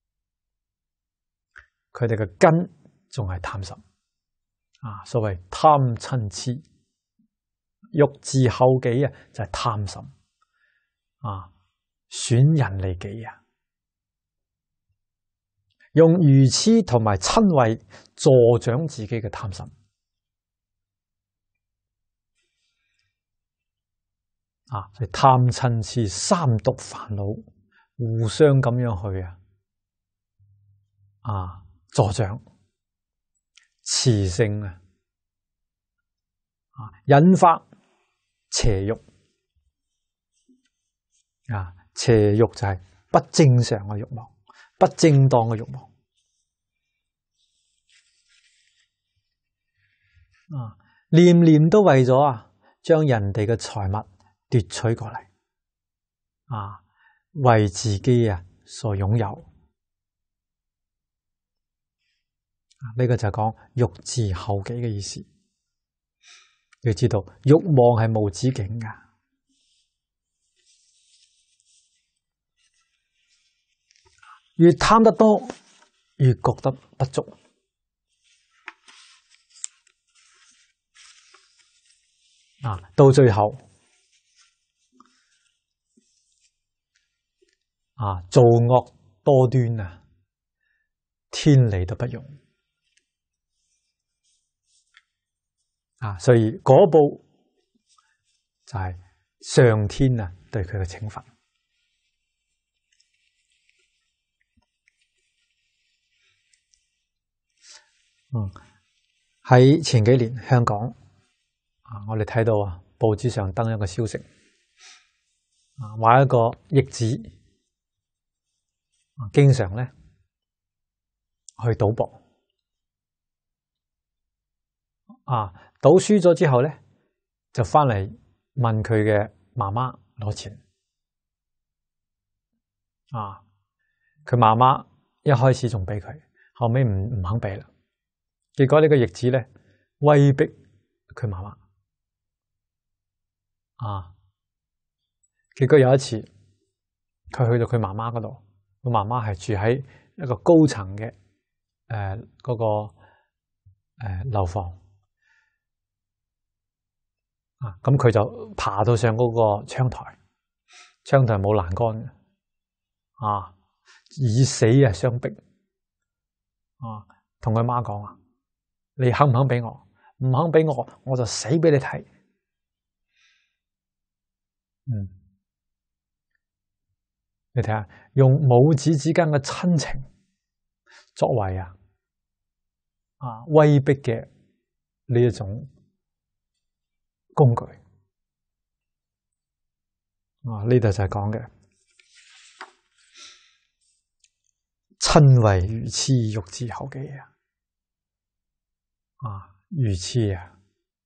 佢哋嘅根仲係貪心啊，所謂貪親癡。欲自厚己啊，就係貪心啊，損人利己啊，用愚癡同埋親為助長自己嘅貪心啊，所以貪親癡三毒煩惱互相咁樣去啊啊助長熾盛啊啊引發邪欲啊，邪欲就係不正常嘅欲望，不正當嘅欲望啊，念念都為咗啊，將人哋嘅財物奪取過嚟啊，為自己啊所擁有啊，呢個就係講欲自厚己嘅意思。要知道欲望係無止境㗎，越貪得多，越覺得不足。 啊，到最後啊，造惡多端啊，天理都不容啊，所以嗰報就係上天啊對佢嘅懲罰。嗯，喺前幾年香港啊，我哋睇到啊，報紙上登一個消息啊，話一個逆子啊，經常咧去賭博啊，賭輸咗之後咧，就翻嚟問佢嘅媽媽攞錢啊，佢媽媽一開始仲俾佢，後尾唔唔肯俾啦。結果呢個逆子咧威逼佢媽媽啊，結果有一次佢去到佢媽媽嗰度，佢媽媽係住喺一個高層嘅誒嗰個誒樓房啊，咁佢就爬到上嗰個窗台，窗台冇欄杆嘅啊，以死啊相逼啊，同佢媽講啊，你肯唔肯俾我？唔肯俾我，我就死俾你睇。嗯，你睇下，用母子之間嘅親情作為啊啊威逼嘅呢一種工具啊，呢度就係講嘅親為愚痴，欲知後記啊！啊，愚痴啊！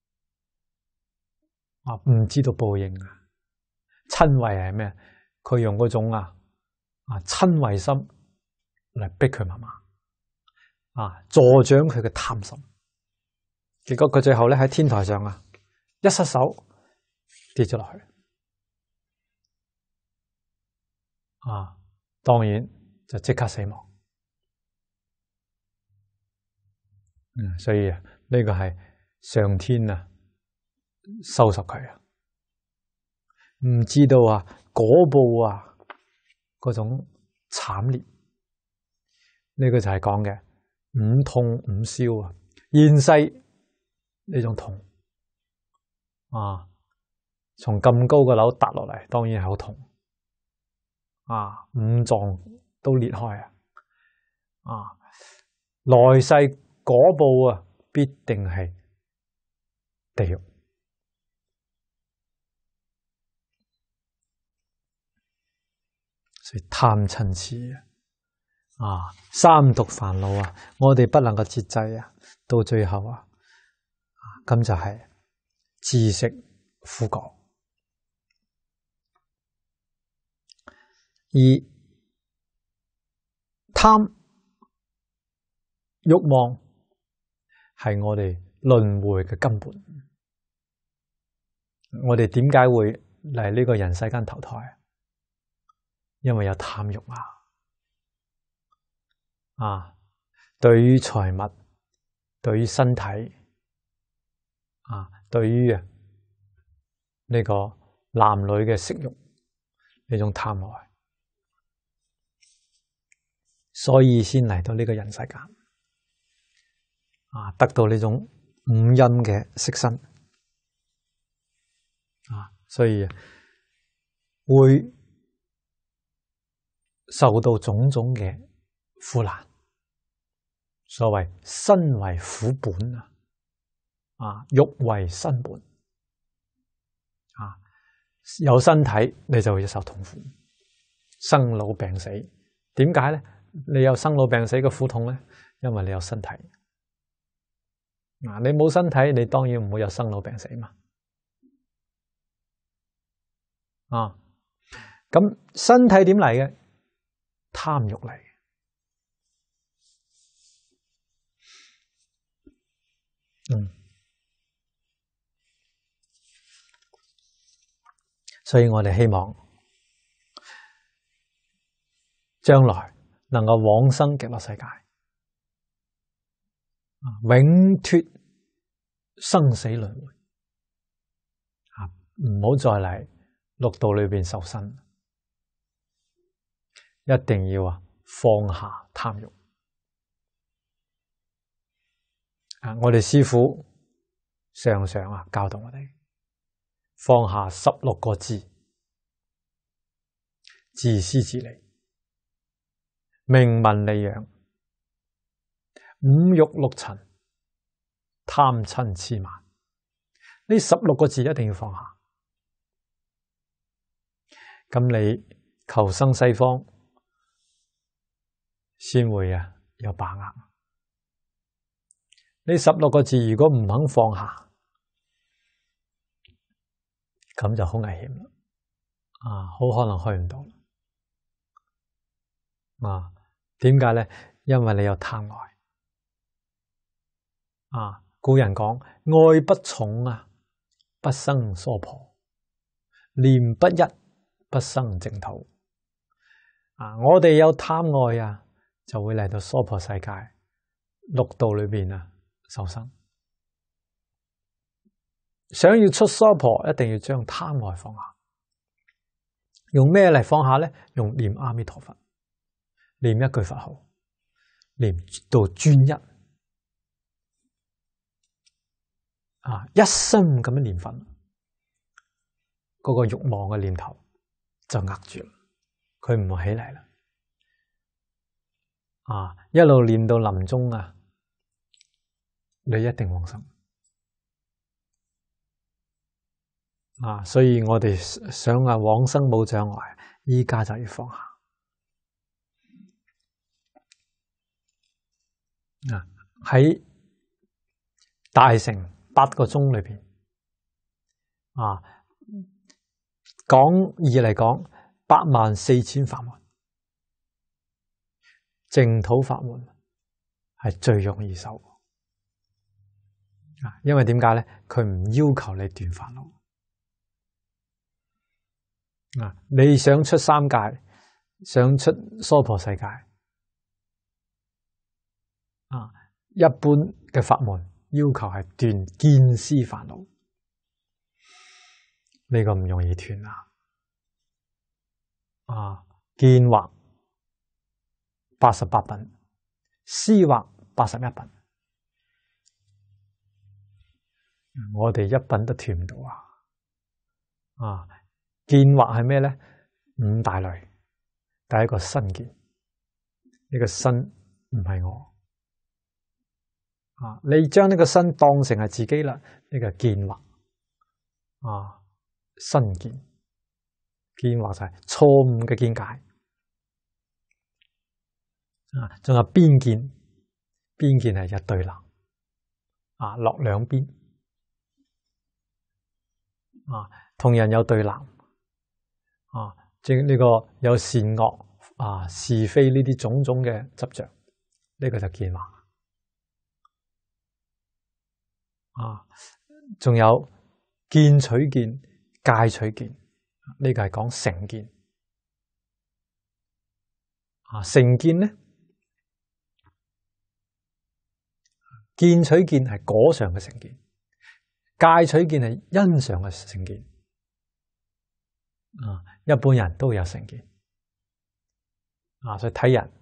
啊，唔知道報應啊！親為係咩？佢用嗰種啊啊親為心嚟逼佢媽媽啊，助長佢嘅貪心。結果佢最後咧喺天台上啊，一失手跌咗落去啊，當然就即刻死亡。嗯，所以啊，呢個係上天啊收拾佢啊，唔知道啊果報啊嗰種慘烈，呢個就係講嘅五痛五燒啊。現世呢種痛啊，從咁高嘅樓跌落嚟，當然係好痛啊，五臟都裂開啊，啊，來世。果報啊，必定係地獄，所以貪嗔癡啊，三毒煩惱啊，我哋不能夠節制啊，到最後啊，咁就係自食苦果。而貪慾望係我哋輪迴嘅根本。我哋點解會嚟呢個人世間投胎？因為有貪慾啊！啊，對於財物，對於身體，啊，對於啊呢個男女嘅色慾呢種貪愛，所以先嚟到呢個人世間。啊，得到呢種五陰嘅色身啊，所以會受到種種嘅苦難。所謂身為苦本啊，啊，欲為身本啊，有身體你就會受痛苦，生老病死。點解咧？你有生老病死嘅苦痛咧？因為你有身體。嗱，你冇身體，你當然唔會有生老病死嘛。啊，咁身體點嚟嘅？貪欲嚟。嗯，所以我哋希望將來能夠往生極樂世界。永脫生死輪迴唔好再嚟六道裏邊受身，一定要啊放下貪欲。啊，我哋師父常常啊教導我哋放下十六個自，自私自利、名聞利養、五欲六塵、貪嗔癡慢，呢十六個字一定要放下。咁你求生西方先會啊有把握。呢十六個字如果唔肯放下，咁就好危險啦。啊，好可能去唔到。啊，點解咧？因為你有貪愛。啊，古人講愛不重啊，不生娑婆；念不一，不生淨土。啊，我哋有貪愛啊，就會嚟到娑婆世界六道裏邊啊受生。想要出娑婆，一定要將貪愛放下。用咩嚟放下咧？用念阿彌陀佛，念一句佛號，念到專一。啊！一心咁樣念佛，嗰個欲望嘅念頭就壓住啦，佢唔會起嚟啦。啊！一路念到臨終啊，你一定往生。啊！所以我哋想啊往生冇障礙，依家就要放下。啊！喺大乘八個宗裏邊，啊，講義嚟講，八萬四千法門，淨土法門係最容易受。啊，因為點解咧？佢唔要求你斷煩惱。啊，你想出三界，想出娑婆世界，啊，一般嘅法門要求係斷見思煩惱，呢個唔容易斷啊！啊，見惑八十八品，思惑八十一品，我哋一品都斷唔到啊！啊，見惑係咩咧？五大類，第一個身見，呢個身唔係我。啊！你將呢個身當成係自己啦，呢個見惑啊，身見，見惑就係錯誤嘅見解啊。仲有邊見，邊見係一對立啊，落兩邊啊，同人有對立啊，即係呢個有善惡啊、是非呢啲種種嘅執着，呢個就見惑。啊，仲有見取見、戒取見，呢個係講成見。啊，成見呢？見取見係果上嘅成見，戒取見係因上嘅成見。啊，一般人都有成見。啊，所以睇人，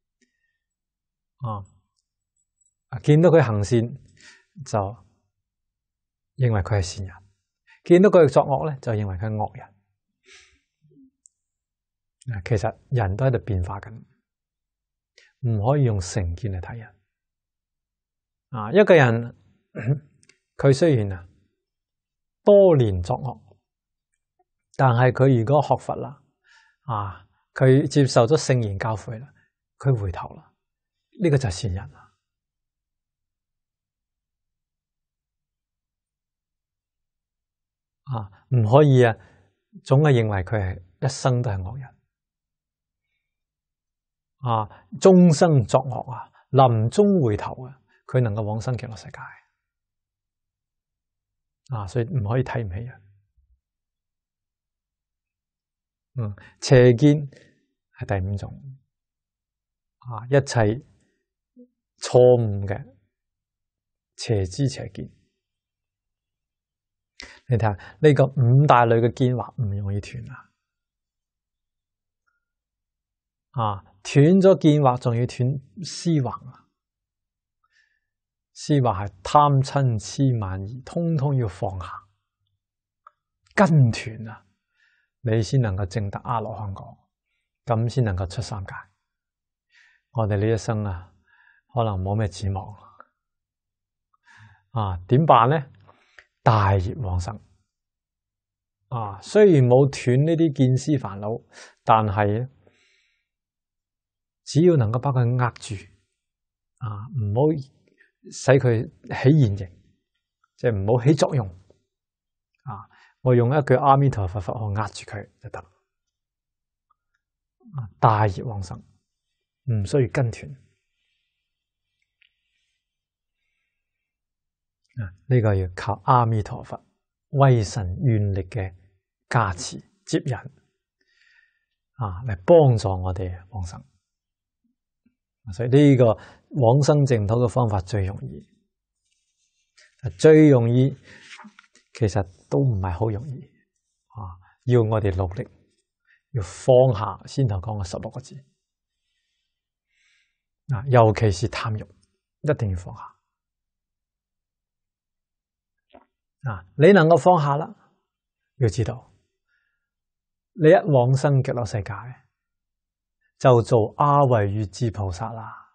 啊，見到佢行善就認為佢係善人，見到佢作惡咧，就認為佢係惡人。啊，其實人都喺度變化緊，唔可以用成見嚟睇人。啊，一個人佢雖然啊多年作惡，但係佢如果學佛啦，啊，佢接受咗聖言教誨啦，佢回頭啦，呢個就係善人啦。啊，唔可以啊，總係認為佢係一生都係惡人。啊，終生作惡啊，臨終回頭啊，佢能夠往生極樂世界。啊，所以唔可以睇唔起人。嗯，邪見係第五種。啊，一切錯誤嘅邪知邪見。 你睇下呢個五大類嘅見惑唔容易斷啊！啊，斷咗見惑，仲要斷思惑啊！思惑係貪嗔癡慢疑，通通要放下，根斷啊！你先能夠證得阿羅漢果，咁先能夠出三界。我哋呢一生啊，可能冇咩指望啊！點辦呢？大業往生啊！雖然冇斷呢啲見思煩惱，但係只要能夠把佢握住啊，唔好使佢起現行，即係唔好起作用啊！我用一句阿彌陀佛佛號握住佢就得啦。大業往生，唔需要根斷啊！呢個要靠阿彌陀佛威神願力嘅加持接引啊，嚟幫助我哋往生。所以呢個往生淨土嘅方法最容易，最容易其實都唔係好容易啊！要我哋努力，要放下先頭講嘅十六個字啊，尤其是貪欲，一定要放下啊！你能夠放下啦，要知道你一往生極樂世界，就做阿惟越致菩薩啦！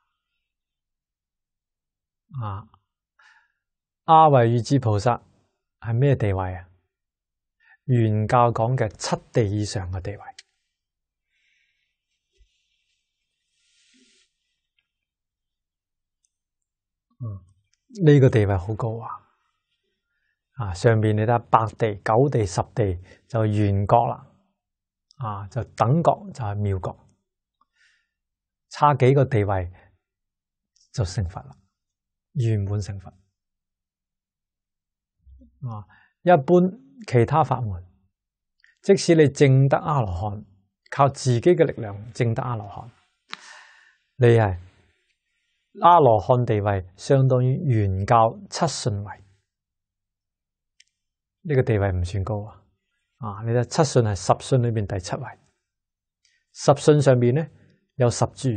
啊，阿惟越致菩薩係咩地位啊？原教講嘅七地以上嘅地位。嗯，呢個地位好高啊！啊，上邊你睇下八地、九地、十地就緣覺啦，啊，就等覺就係妙覺。差幾個地位就成佛啦，圓滿成佛。啊，一般其他法門，即使你證得阿羅漢，靠自己嘅力量證得阿羅漢，你係阿羅漢地位相當於原教七信位，呢個地位唔算高啊。啊，你睇七信係十信裏邊第七位，十信上邊咧有十住，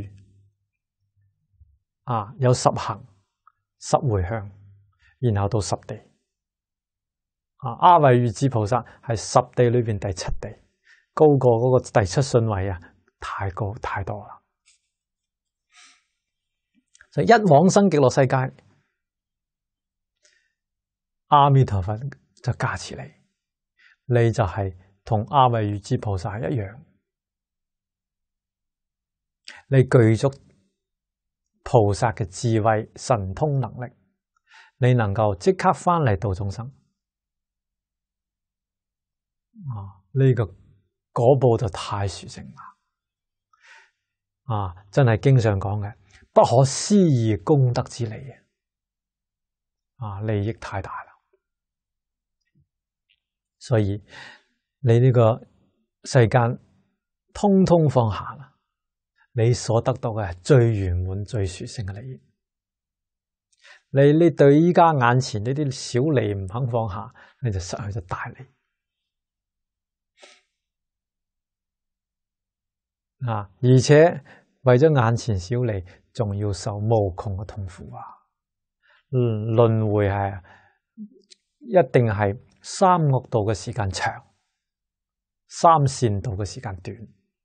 啊，有十行、十回向，然後到十地。啊，阿惟越致菩薩係十地裏邊第七地，高過嗰個第七信位啊，太高太多啦。所以一往生極樂世界，阿彌陀佛就加持你，你就係同阿惟越致菩薩係一樣，你具足菩薩嘅智慧、神通能力，你能夠即刻翻嚟度眾生。啊！呢、這個果報就太殊勝啦！啊，真係經常講嘅不可思議功德之利啊！利益太大啦，所以你呢個世間通通放下啦，你所得到嘅係最圓滿、最殊勝嘅利益。你你對依家眼前呢啲小利唔肯放下，你就失去咗大利。啊！而且為咗眼前小利，仲要受無窮嘅痛苦啊！嗯，輪迴係一定係三惡道嘅時間長，三善道嘅時間短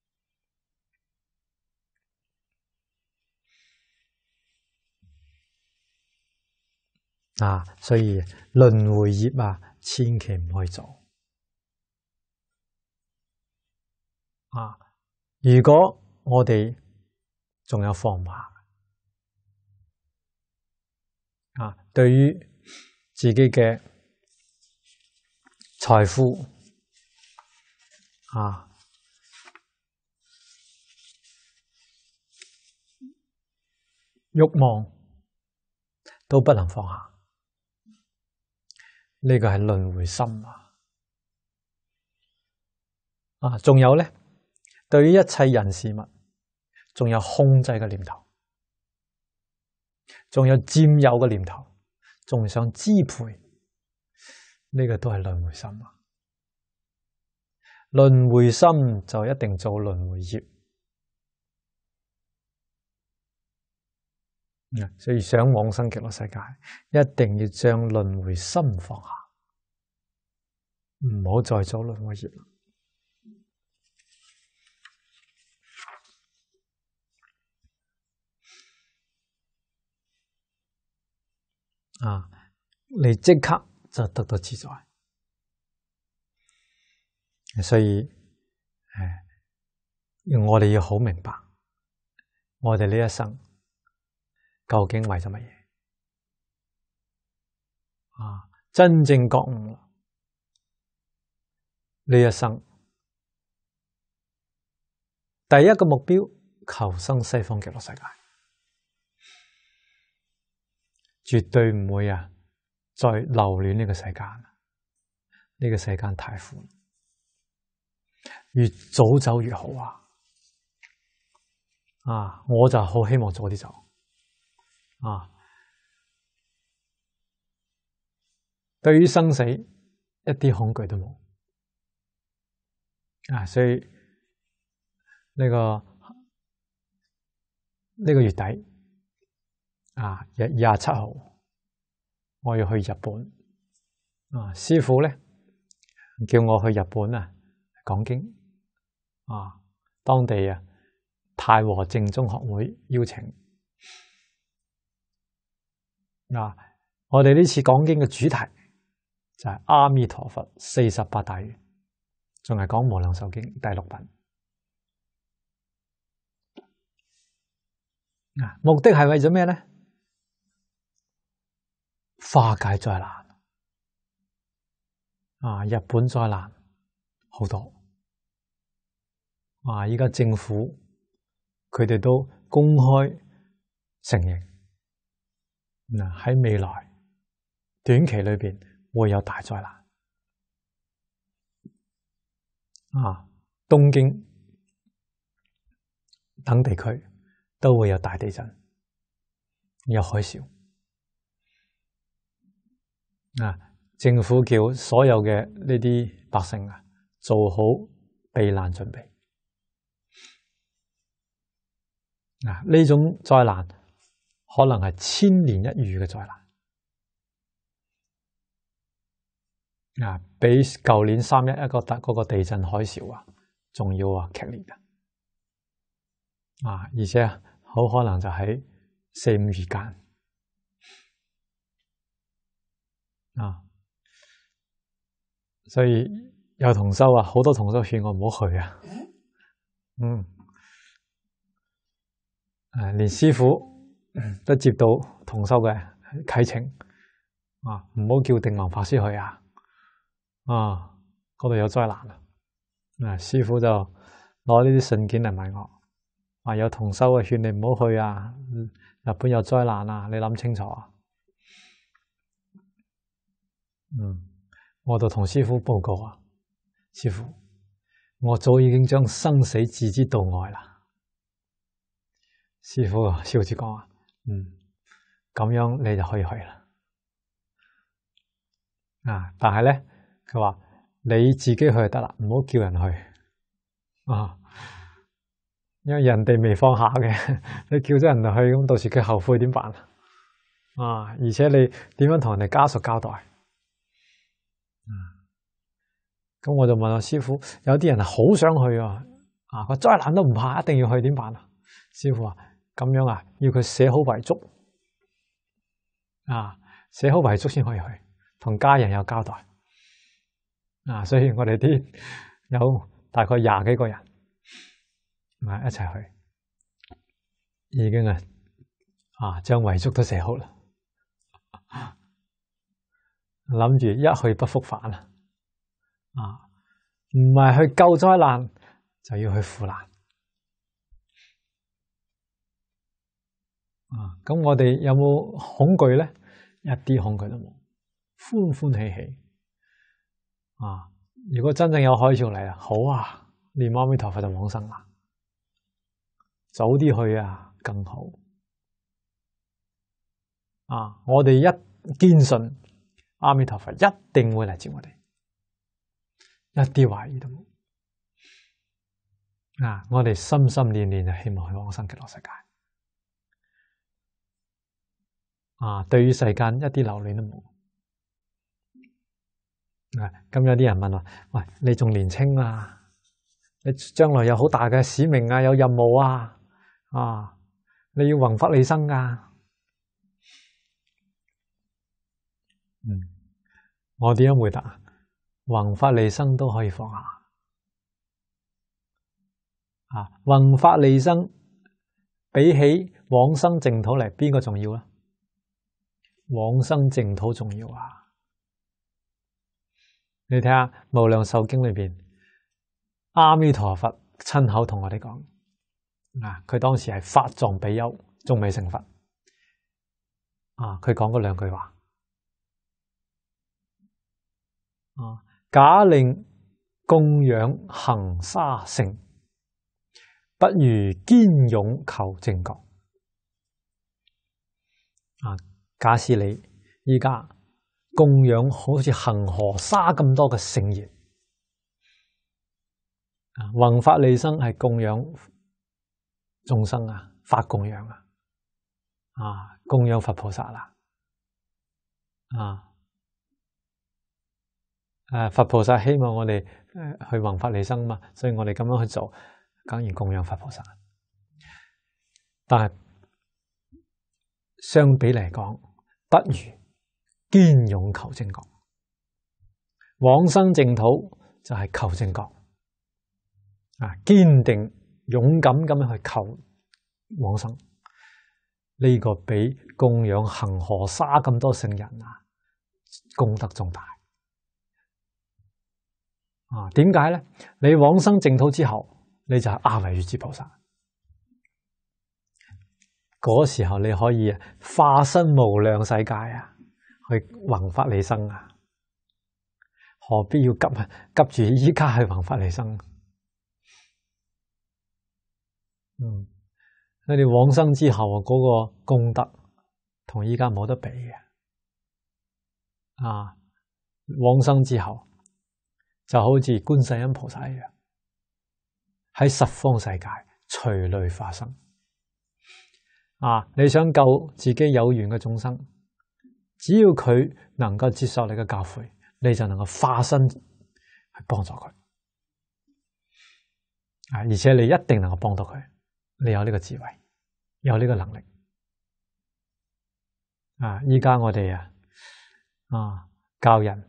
啊！所以輪迴業啊，千祈唔可以做啊！如果我哋仲有放唔下啊，對於自己嘅財富啊、慾望都不能放下，呢個係輪迴心啊！啊，仲有咧。對於一切人事物，仲有控制嘅念頭，仲有佔有嘅念頭，仲想支配， 呢個都係輪迴心啊！輪迴心就一定做輪迴業，所以想往生極樂世界，一定要將輪迴心放下，唔好再做輪迴業。啊！你即刻就得到自在，所以誒，我哋要好明白，我哋呢一生究竟為咗乜嘢？啊！真正覺悟呢一生，第一個目標求生西方極樂世界。絕對唔會啊！再留戀呢個世間，呢個世間太苦，越早走越好啊！啊，我就好希望早啲走啊！對於生死一啲恐懼都冇啊！所以呢個呢個月底啊，廿廿七號，我要去日本啊！師父咧叫我去日本啊講經啊，當地啊太和正宗學會邀請啊，我哋呢次講經嘅主題就係阿彌陀佛四十八大願，仲係講無量壽經第六品啊，目的係為咗咩咧？化解災難啊！日本災難好多啊！依家政府佢哋都公開承認，嗱喺未來短期裏邊會有大災難啊！東京等地區都會有大地震，有海嘯。啊！政府叫所有嘅呢啲百姓啊，做好避難準備。啊！呢種災難可能係千年一遇嘅災難。啊！比舊年三一一個大嗰個地震海嘯啊，仲要啊劇烈啊！啊！而且好可能就喺四五月間。啊，所以有同修啊，好多同修勸我唔好去啊。嗯，誒，連師父都接到同修嘅啟請啊，唔好叫定弘法師去啊。啊，嗰度有災難啊。啊，師父就攞呢啲信件嚟問我，話有同修啊勸你唔好去啊，日本有災難啊，你諗清楚啊。嗯，我就同師父報告啊，師父，我早已經將生死置之度外啦。師父笑住講啊，嗯，咁樣你就可以去啦。啊，但係咧，佢話你自己去就得啦，唔好叫人去啊，因為人哋未放下嘅，你叫咗人哋去，咁到時佢後悔點辦啊？啊，而且你點樣同人哋家屬交代？咁我就問阿師父，有啲人係好想去啊，啊個災難都唔怕，一定要去，點辦啊？師父話咁樣啊，要佢寫好遺囑啊，寫好遺囑先可以去，同家人有交代啊。所以我哋啲有大概廿幾個人啊一齊去，已經啊啊將遺囑都寫好啦，諗住一去不復返啊！啊，唔係去救災難，就要去扶難。啊，咁我哋有冇恐懼咧？一啲恐懼都冇，歡歡喜喜。啊，如果真正有海嘯嚟啊，好啊，念阿彌陀佛就往生啦，早啲去啊，更好。啊，我哋一堅信阿彌陀佛一定會嚟接我哋，一啲懷疑都冇。啊！我哋心心念念就希望去往生極樂世界。啊！對於世間一啲留戀都冇。啊！咁有啲人問我：喂，你仲年輕啊？你將來有好大嘅使命啊，有任務啊！啊！你要宏法利生啊！嗯，我點樣回答？宏法利生都可以放下。啊！宏法利生比起往生淨土嚟，邊個重要啊？往生淨土重要啊！你睇下《無量壽經》裏邊，阿彌陀佛親口同我哋講，啊，佢當時係法藏比丘，仲未成佛，啊，佢講嗰兩句話，啊，假令供養恆沙乘，不如堅勇求正覺。啊，假使你依家供養好似恒河沙咁多嘅聖賢，啊，宏法利生係供養眾生啊，法供養啊，啊，供養佛菩薩啦，啊，誒，佛菩薩希望我哋誒去宏法利生嘛，所以我哋咁樣去做，當然供養佛菩薩。但係相比嚟講，不如堅勇求正覺。往生淨土就係求正覺，啊，堅定勇敢咁樣去求往生，呢個比供養恒河沙咁多聖人啊，功德重大。啊，點解咧？你往生淨土之後，你就係阿惟越致菩薩，嗰時候你可以化身無量世界啊，去宏法利生啊，何必要急啊？急住依家去宏法利生？嗯，你哋往生之後嗰個功德同依家冇得比嘅。啊，往生之後就好似觀世音菩薩一樣，喺十方世界隨類化生。啊，你想救自己有緣嘅眾生，只要佢能夠接受你嘅教誨，你就能夠化身去幫助佢。啊，而且你一定能夠幫到佢，你有呢個智慧，有呢個能力。啊，依家我哋啊，啊教人，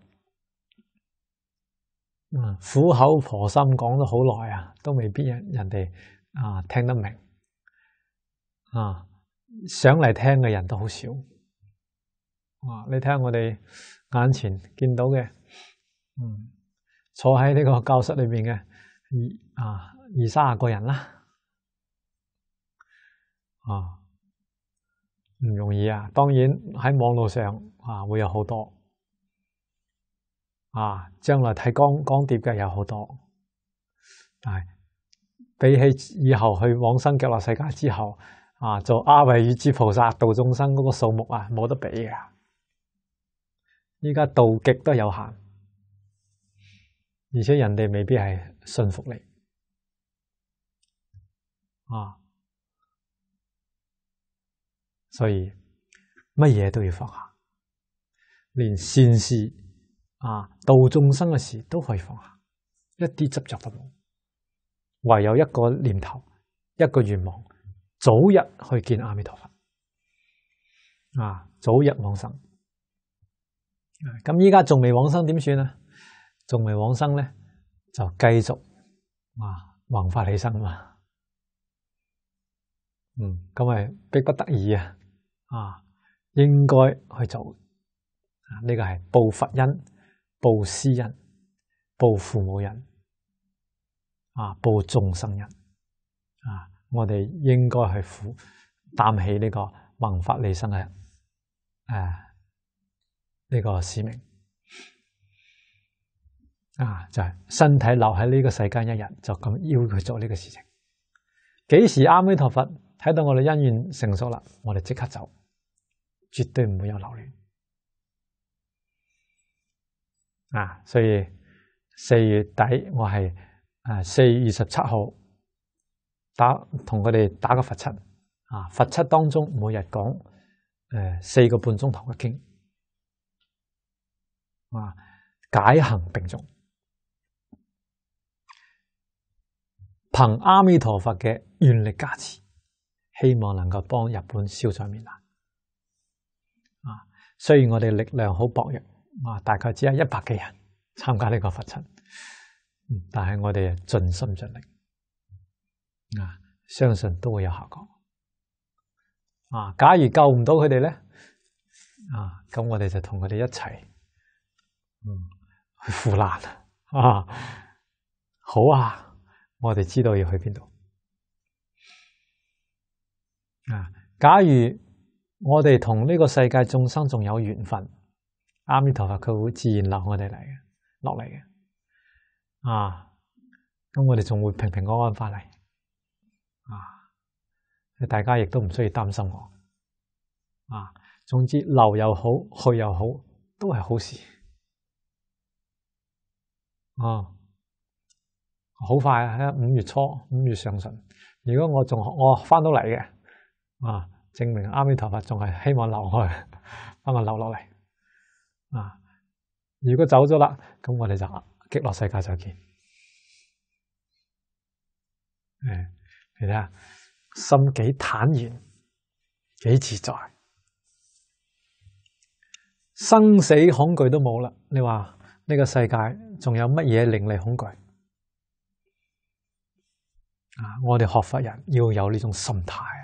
啊苦口婆心講咗好耐啊，都未必人人哋啊聽得明。啊，想嚟聽嘅人都好少。啊，你睇下我哋眼前見到嘅，嗯，坐喺呢個教室裏邊嘅二啊二三十個人啦，啊唔容易啊。當然喺網絡上啊會有好多，啊將來睇光光碟嘅有好多，但係比起以後去往生極樂世界之後，啊做阿惟越致菩薩度眾生嗰個數目啊冇得比嘅。依家度極都有限，而且人哋未必係信服你，啊，所以乜嘢都要放下，連善事啊度眾生嘅事都可以放下，一啲執着都冇，唯有一個念頭，一個願望，早日去見阿彌陀佛，啊，早日往生。咁依家仲未往生點算啊？仲未往生咧，就繼續啊宏法利生嘛。嗯，咁咪逼不得已啊，啊，應該去做。啊，呢個係報佛恩、報師恩、報父母恩，啊，報眾生恩。啊，我哋應該去負擔起呢個宏法利生嘅誒。啊呢個使命啊，就係身體留喺呢個世間一日，就咁要佢做呢個事情。幾時阿彌陀佛睇到我哋因緣成熟啦，我哋即刻走，絕對唔會有留戀。 啊，所以四月底我係誒四月二十七號打同佢哋打個佛七啊，佛七當中每日講誒四個半鐘頭嘅經啊，解行並重，憑阿彌陀佛嘅願力加持，希望能夠幫日本消除面難啊。雖然我哋力量好薄弱啊，大概只係一百幾人參加呢個佛七，但係我哋盡心盡力啊，相信都會有效果啊。假如救唔到佢哋咧啊，咁我哋就同佢哋一齊嗯去扶難啊。好啊，我哋知道要去邊度啊。假如我哋同呢個世界眾生仲有緣分，阿彌陀佛佢會自然留我哋嚟嘅，落嚟嘅啊。咁我哋仲會平平安安翻嚟啊。大家亦都唔需要擔心我啊。總之留又好，去又好，都係好事啊。好快啊！五月初，五月上旬，如果我仲我翻到嚟嘅啊，證明阿彌陀佛仲係希望留我，幫我留落嚟啊。如果走咗啦，咁我哋就極樂世界再見。誒，你睇下，心幾坦然，幾自在，生死恐懼都冇啦。你話呢個世界仲有乜嘢令你恐懼？啊！我哋學佛人要有呢種心態啊！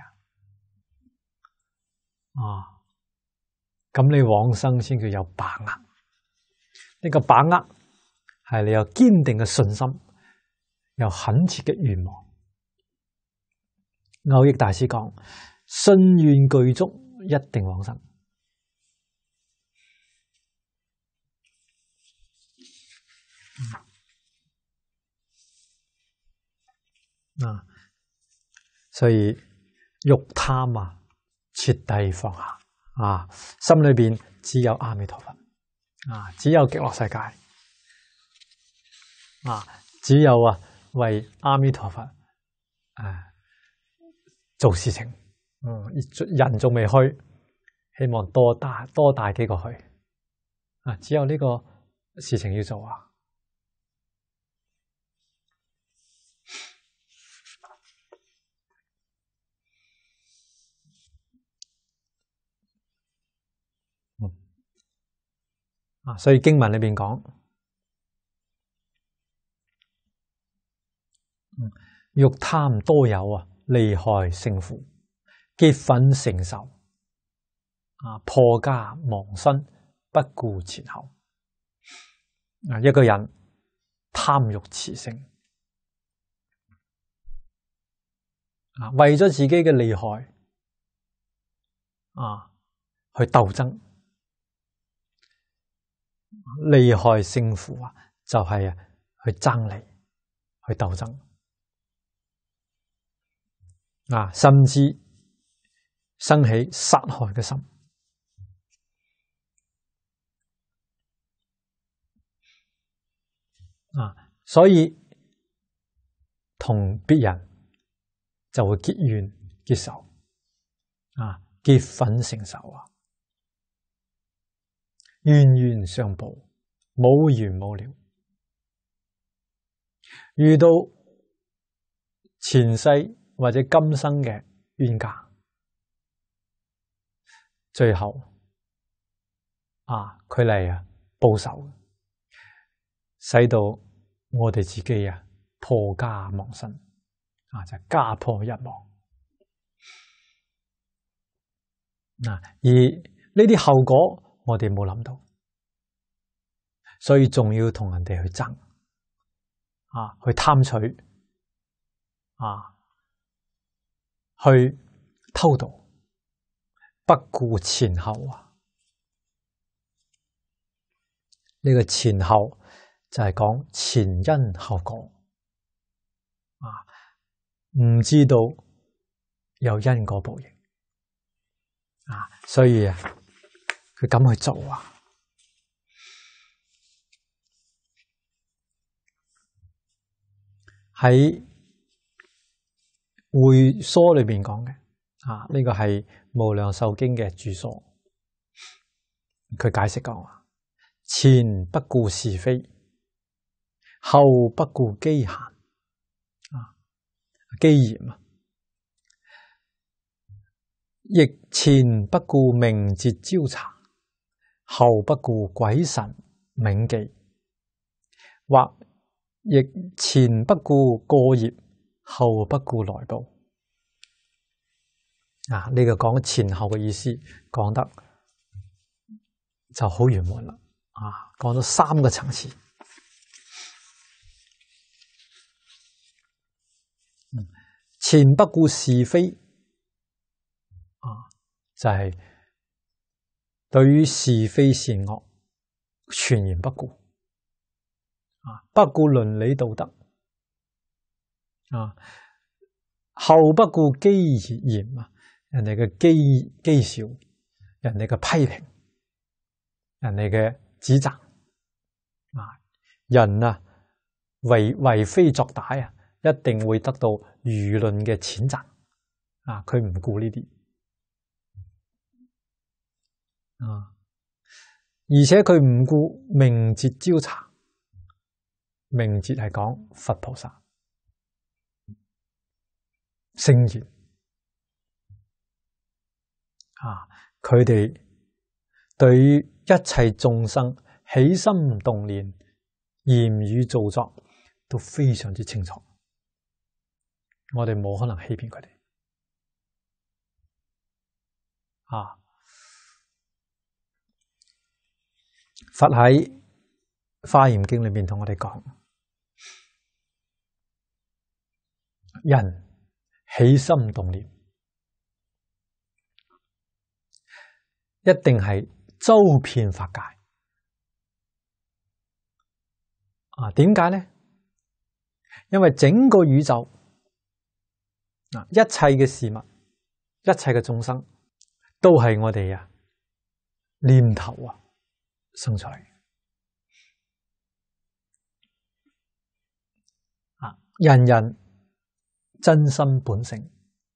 啊，咁你往生先叫有把握。呢個把握係你有堅定嘅信心，有懇切嘅願望。蕅益大師講：信願具足，一定往生。啊，所以欲貪啊，徹底放下啊，心裏邊只有阿彌陀佛啊，只有極樂世界啊，只有啊為阿彌陀佛誒、啊、做事情。嗯，人仲未去，希望多帶多帶幾個去啊，只有呢個事情要做啊。啊，所以經文裏邊講，嗯，欲貪多有啊，利害勝負，結憤成仇，啊，破家亡身，不顧前後。啊，一個人貪欲熾盛，啊，為咗自己嘅利害，啊，去鬥爭。利害勝負啊，就係啊去爭利，去鬥爭啊，甚至生起殺害嘅心啊，所以同別人就會結怨結仇啊，結憤成仇啊。冤冤相報，冇完冇了。遇到前世或者今生嘅冤家，最後啊，佢嚟啊報仇，使到我哋自己啊破家亡身啊，就家破人亡。嗱，而呢啲後果，我哋冇諗到，所以仲要同人哋去爭啊，去貪取啊，去偷盜，不顧前後啊！呢個前後就係講前因後果啊，唔知道有因果報應啊，所以啊，佢咁去做啊。 喺會疏裏邊講嘅啊，呢個係無量壽經嘅注疏。佢解釋講話：前不顧是非，後不顧機閒啊，機嫌啊，亦前不顧名節焦查，後不顧鬼神銘記，或亦前不顧過業，後不顧來報。啊，呢個講前後嘅意思，講得就好圓滿啦。啊，講咗三個層次。嗯，前不顧是非，啊，就係、是、對於是非善惡全然不顧，啊，不顧倫理道德，啊，後不顧譏嫌啊，人哋嘅譏譏笑，人哋嘅批評，人哋嘅指責，啊，人啊為為非作歹啊，一定會得到輿論嘅譴責，啊，佢唔顧呢啲，啊，而且佢唔顧名節焦查，名節係講佛菩薩聖賢，啊，佢哋對於一切眾生起心動念、言語造作都非常之清楚，我哋冇可能欺騙佢哋。啊，佛喺《華嚴經》裏面同我哋講，人起心動念一定係周遍法界。啊，點解呢？因為整個宇宙啊，一切嘅事物，一切嘅眾生，都係我哋啊念頭啊生出嚟。啊，人人真心本性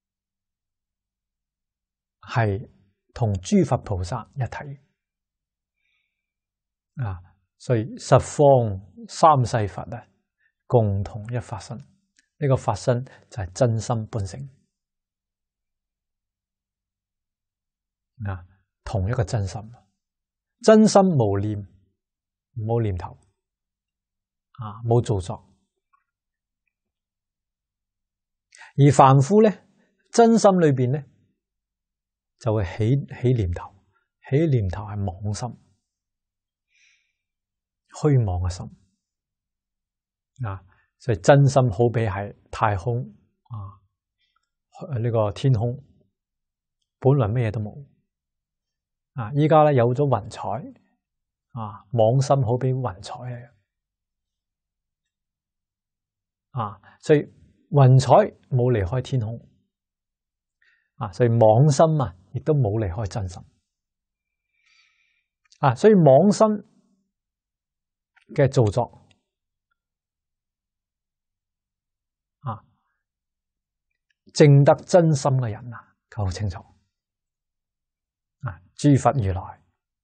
係同諸佛菩薩一體啊，所以十方三世佛啊，共同一法身。呢個法身就係真心本性啊，同一個真心，真心無念，冇念頭啊，冇造作。而凡夫咧，真心裏邊咧就會起起念頭，起念頭係妄心，虛妄嘅心啊。所以真心好比係太空啊，呢個天空本來咩嘢都冇啊，依家咧有咗雲彩啊，妄心好比雲彩嚟啊，所以雲彩冇離開天空啊，所以妄心啊亦都冇離開真心啊，所以妄心嘅造作啊，證得真心嘅人啊，佢好清楚啊，諸佛如來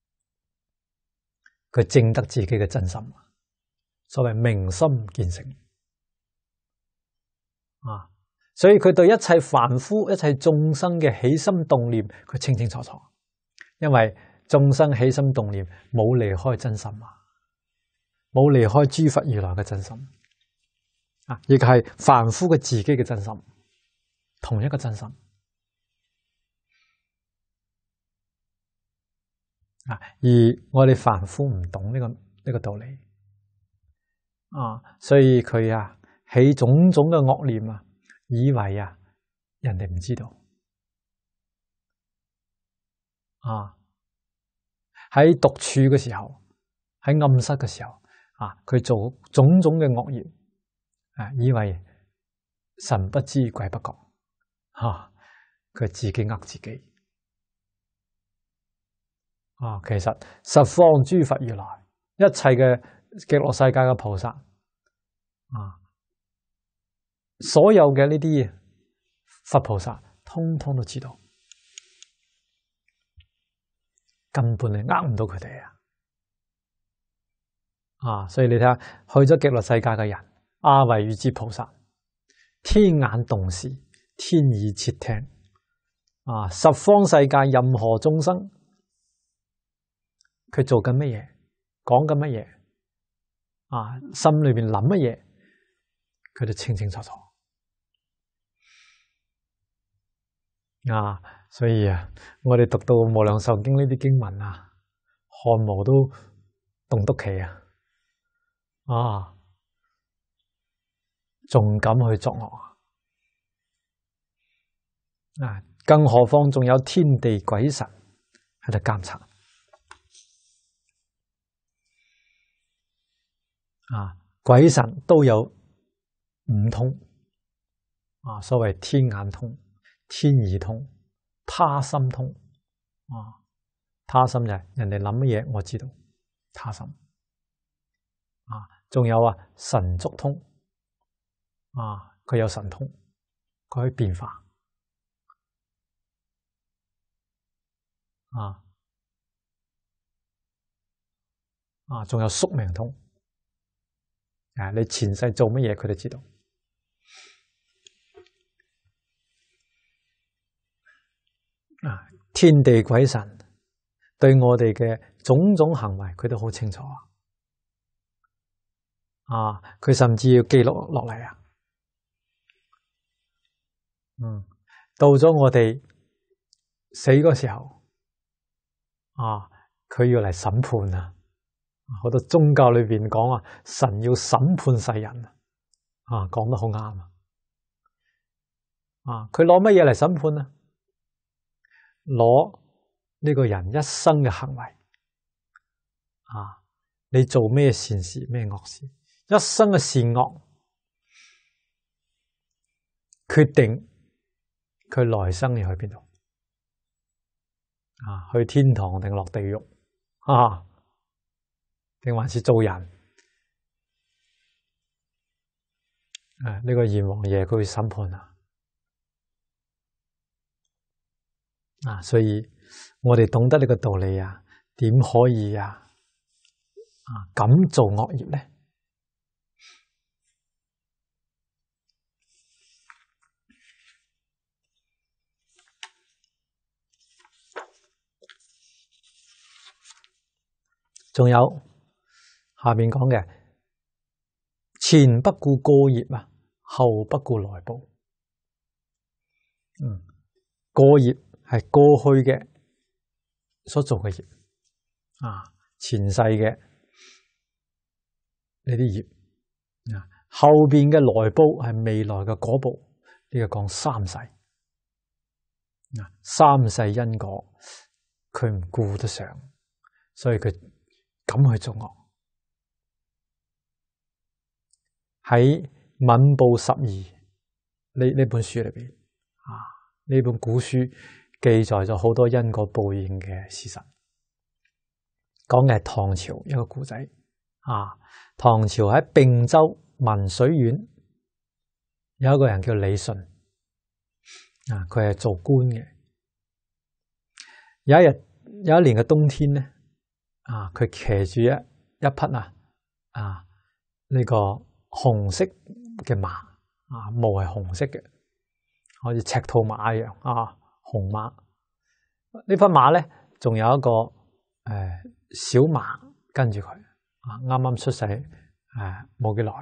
佢證得自己嘅真心，所謂明心見性啊，所以佢對一切凡夫、一切眾生嘅起心動念，佢清清楚楚，因為眾生起心動念冇離開真心啊，冇離開諸佛如來嘅真心啊，亦係凡夫嘅自己嘅真心，同一個真心啊，而我哋凡夫唔懂呢個呢個道理啊，所以佢啊起種種嘅惡念啊，以為啊人哋唔知道啊，喺獨處嘅時候，喺暗室嘅時候啊，佢做種種嘅惡業啊，以為神不知鬼不覺，吓佢自己呃自己啊。其實十方諸佛如來，一切嘅極樂世界嘅菩薩啊， 所有嘅呢啲佛菩薩，通通都知道，根本係呃唔到佢哋啊！啊，所以你睇下，去咗極樂世界嘅人，阿惟越之菩薩，天眼洞視，天耳切聽，啊，十方世界任何眾生，佢做緊乜嘢，講緊乜嘢，啊，心裏邊諗乜嘢，佢都清清楚楚。啊，所以啊，我哋讀到《無量壽經》呢啲經文啊，汗毛都凍篤起啊！啊，仲敢去作惡啊！更何況仲有天地鬼神喺度監察啊！鬼神都有五通啊，所謂天眼通、天耳通、他心通啊。他心就係人哋諗乜嘢，我知道。他心啊，仲有啊神足通啊，佢有神通，佢可以變化啊啊，仲有宿命通啊，你前世做乜嘢，佢都知道。啊，天地鬼神對我哋嘅種種行為，佢都好清楚啊！佢甚至要記錄落嚟啊！嗯，到咗我哋死嗰時候啊，佢要嚟審判啊！好多宗教裏邊講啊，神要審判世人啊，講得好啱啊！啊，佢攞乜嘢嚟審判啊？攞呢個人一生嘅行為啊，你做咩善事咩惡事，一生嘅善惡決定佢來生要去邊度啊？去天堂定落地獄啊？定還是做人啊？呢個閻王爺佢會審判啊！啊，所以我哋懂得呢個道理啊，點可以啊啊敢做惡業呢？仲有下面講嘅，前不顧過業啊，後不顧來報。嗯，過業係過去嘅所做嘅業啊，前世嘅呢啲業啊，後邊嘅來報係未來嘅果報。呢、這個講三世啊，三世因果佢唔顧得上，所以佢敢去做惡。喺《稟報十二》呢呢本書裏邊啊，呢本古書記載咗好多因果報應嘅事實，講嘅係唐朝一個故仔啊。唐朝喺并州文水縣有一個人叫李信啊，佢係做官嘅。有一日有一年嘅冬天咧啊，佢騎住一一匹啊啊呢、這個紅色嘅馬啊，毛係紅色嘅，好似赤兔馬一樣啊，紅馬。呢匹馬咧，仲有一個誒、呃、小馬跟住佢啊，啱啱出世誒冇幾耐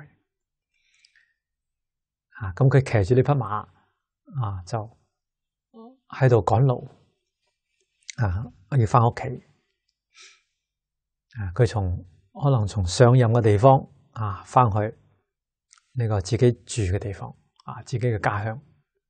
啊，咁佢騎住呢匹馬啊，就喺度趕路啊，要翻屋企啊。佢從可能從上任嘅地方啊翻去呢個自己住嘅地方啊，自己嘅家鄉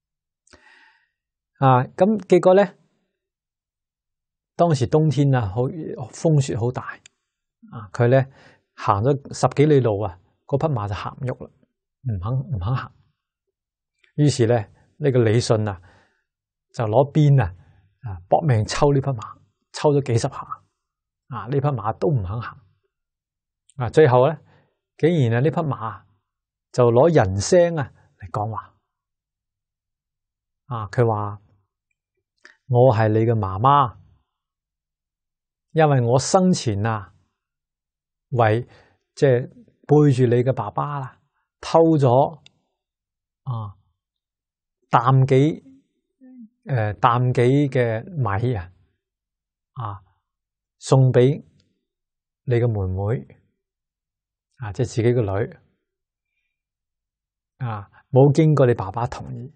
啊。咁結果咧，當時冬天啊，好風雪好大啊。佢咧行咗十幾里路啊，嗰匹馬就行唔喐啦，唔肯唔肯行。於是咧，呢、這個李信啊，就攞鞭啊啊搏命抽呢匹馬，抽咗幾十下啊，呢匹馬都唔肯行啊。最後咧，竟然啊呢匹馬就攞人聲啊嚟講話。啊，佢話我係你嘅媽媽，因為我生前啊，為即係背住你嘅爸爸啦，偷咗啊擔幾誒擔幾嘅米啊，啊送俾你嘅妹妹啊，即係自己嘅女啊，冇經過你爸爸同意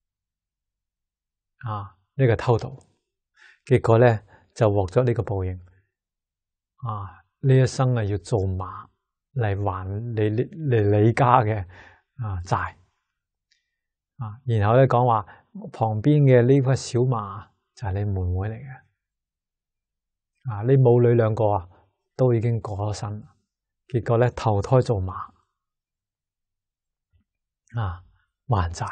啊，呢個偷盜，結果咧就獲咗呢個報應啊！呢一生啊要做馬嚟還你你你你家嘅啊債啊，然後咧講話旁邊嘅呢匹小馬就係你妹妹嚟嘅啊，你母女兩個啊都已經過咗身，結果咧投胎做馬啊還債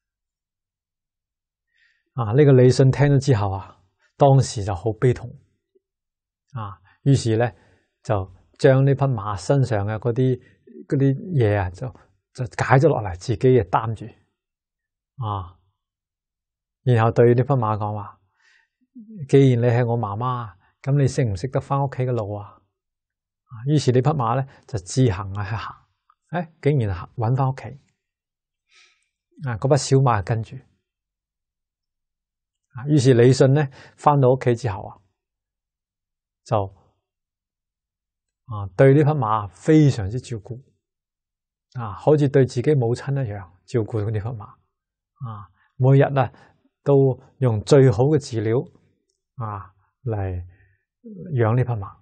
啊！呢個李信聽咗之後啊，當時就好悲痛啊，於是咧就將呢匹馬身上嘅嗰啲嗰啲嘢啊，就就解咗落嚟，自己嘅擔住啊，然後對呢匹馬講話：既然你係我媽媽，咁你識唔識得翻屋企嘅路啊？於是呢匹馬咧就自行啊去行，誒，竟然行搵翻屋企啊！嗰匹小馬跟住啊，於是李信咧翻到屋企之後啊，就啊對呢匹馬非常之照顧啊，好似對自己母親一樣照顧呢匹馬啊，每日啊都用最好嘅飼料啊嚟養呢匹馬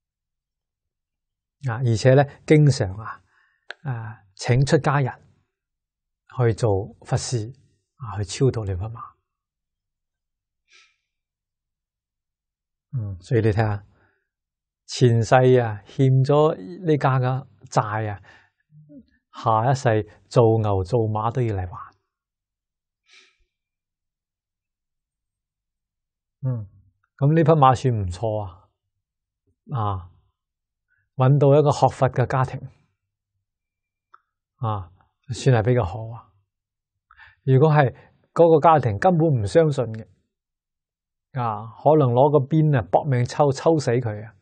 啊，而且咧經常啊誒請出家人去做法事啊，去超度呢匹馬。嗯，所以你睇下前世啊欠咗呢家嘅債啊，下一世做牛做馬都要嚟還。嗯，咁呢匹馬算唔錯啊，啊，搵到一個學佛嘅家庭啊，算係比較好啊。如果係嗰個家庭根本唔相信嘅啊，可能攞個鞭啊搏命抽抽死佢啊。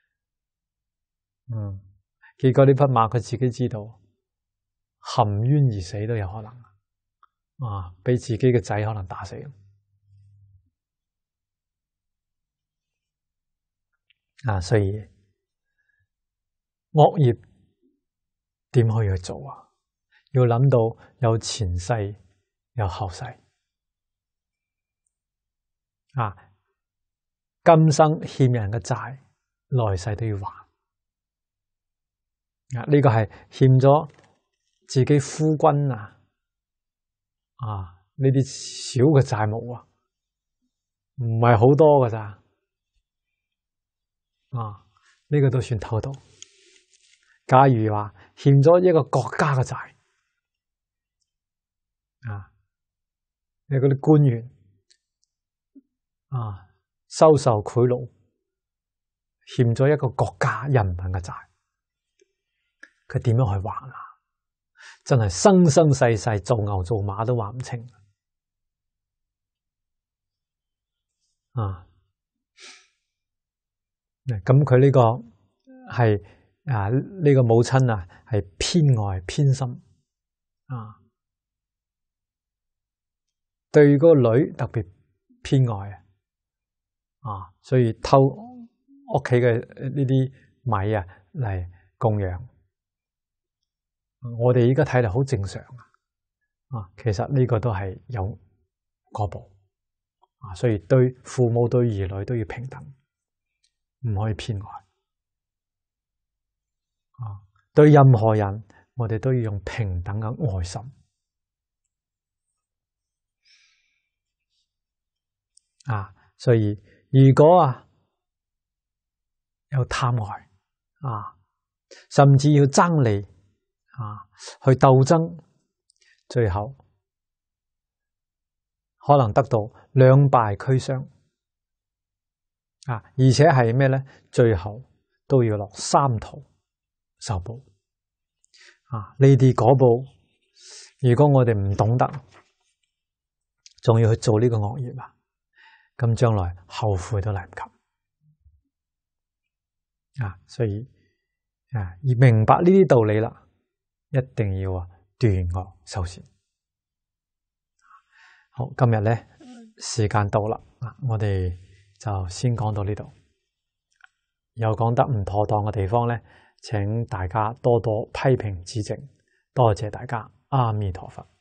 嗯，結果呢匹馬佢自己知道含冤而死都有可能啊，俾自己嘅仔可能打死啊，所以惡業點可以去做啊？要諗到有前世有後世啊，今生欠人嘅債，來世都要還啊！呢個係欠咗自己夫君啊啊呢啲小嘅債務啊，唔係好多㗎咋啊？呢個都算偷盜。假如話欠咗一個國家嘅債啊，你嗰啲官員啊收受賄賂，欠咗一個國家人民嘅債，佢點樣去還啊？真係生生世世做牛做馬都還唔清啊！咁佢呢個係啊呢個母親啊係偏愛偏心啊，對個女特別偏愛啊，所以偷屋企嘅呢啲米啊嚟供養。我哋而家睇嚟好正常啊，其實呢個都係有果報啊，所以對父母對兒女都要平等，唔可以偏愛啊。對任何人，我哋都要用平等嘅愛心啊。所以如果啊有貪愛啊，甚至要爭利啊，去鬥爭，最後可能得到兩敗俱傷啊！而且係咩咧？最後都要落三途受報啊！呢啲果報如果我哋唔懂得，仲要去做呢個惡業啊，咁將來後悔都嚟唔及啊！所以啊，要明白呢啲道理啦，一定要啊斷惡修善。好，今日咧時間到啦，啊，我哋就先講到呢度。有講得唔妥當嘅地方咧，請大家多多批評指正。多謝大家，阿彌陀佛。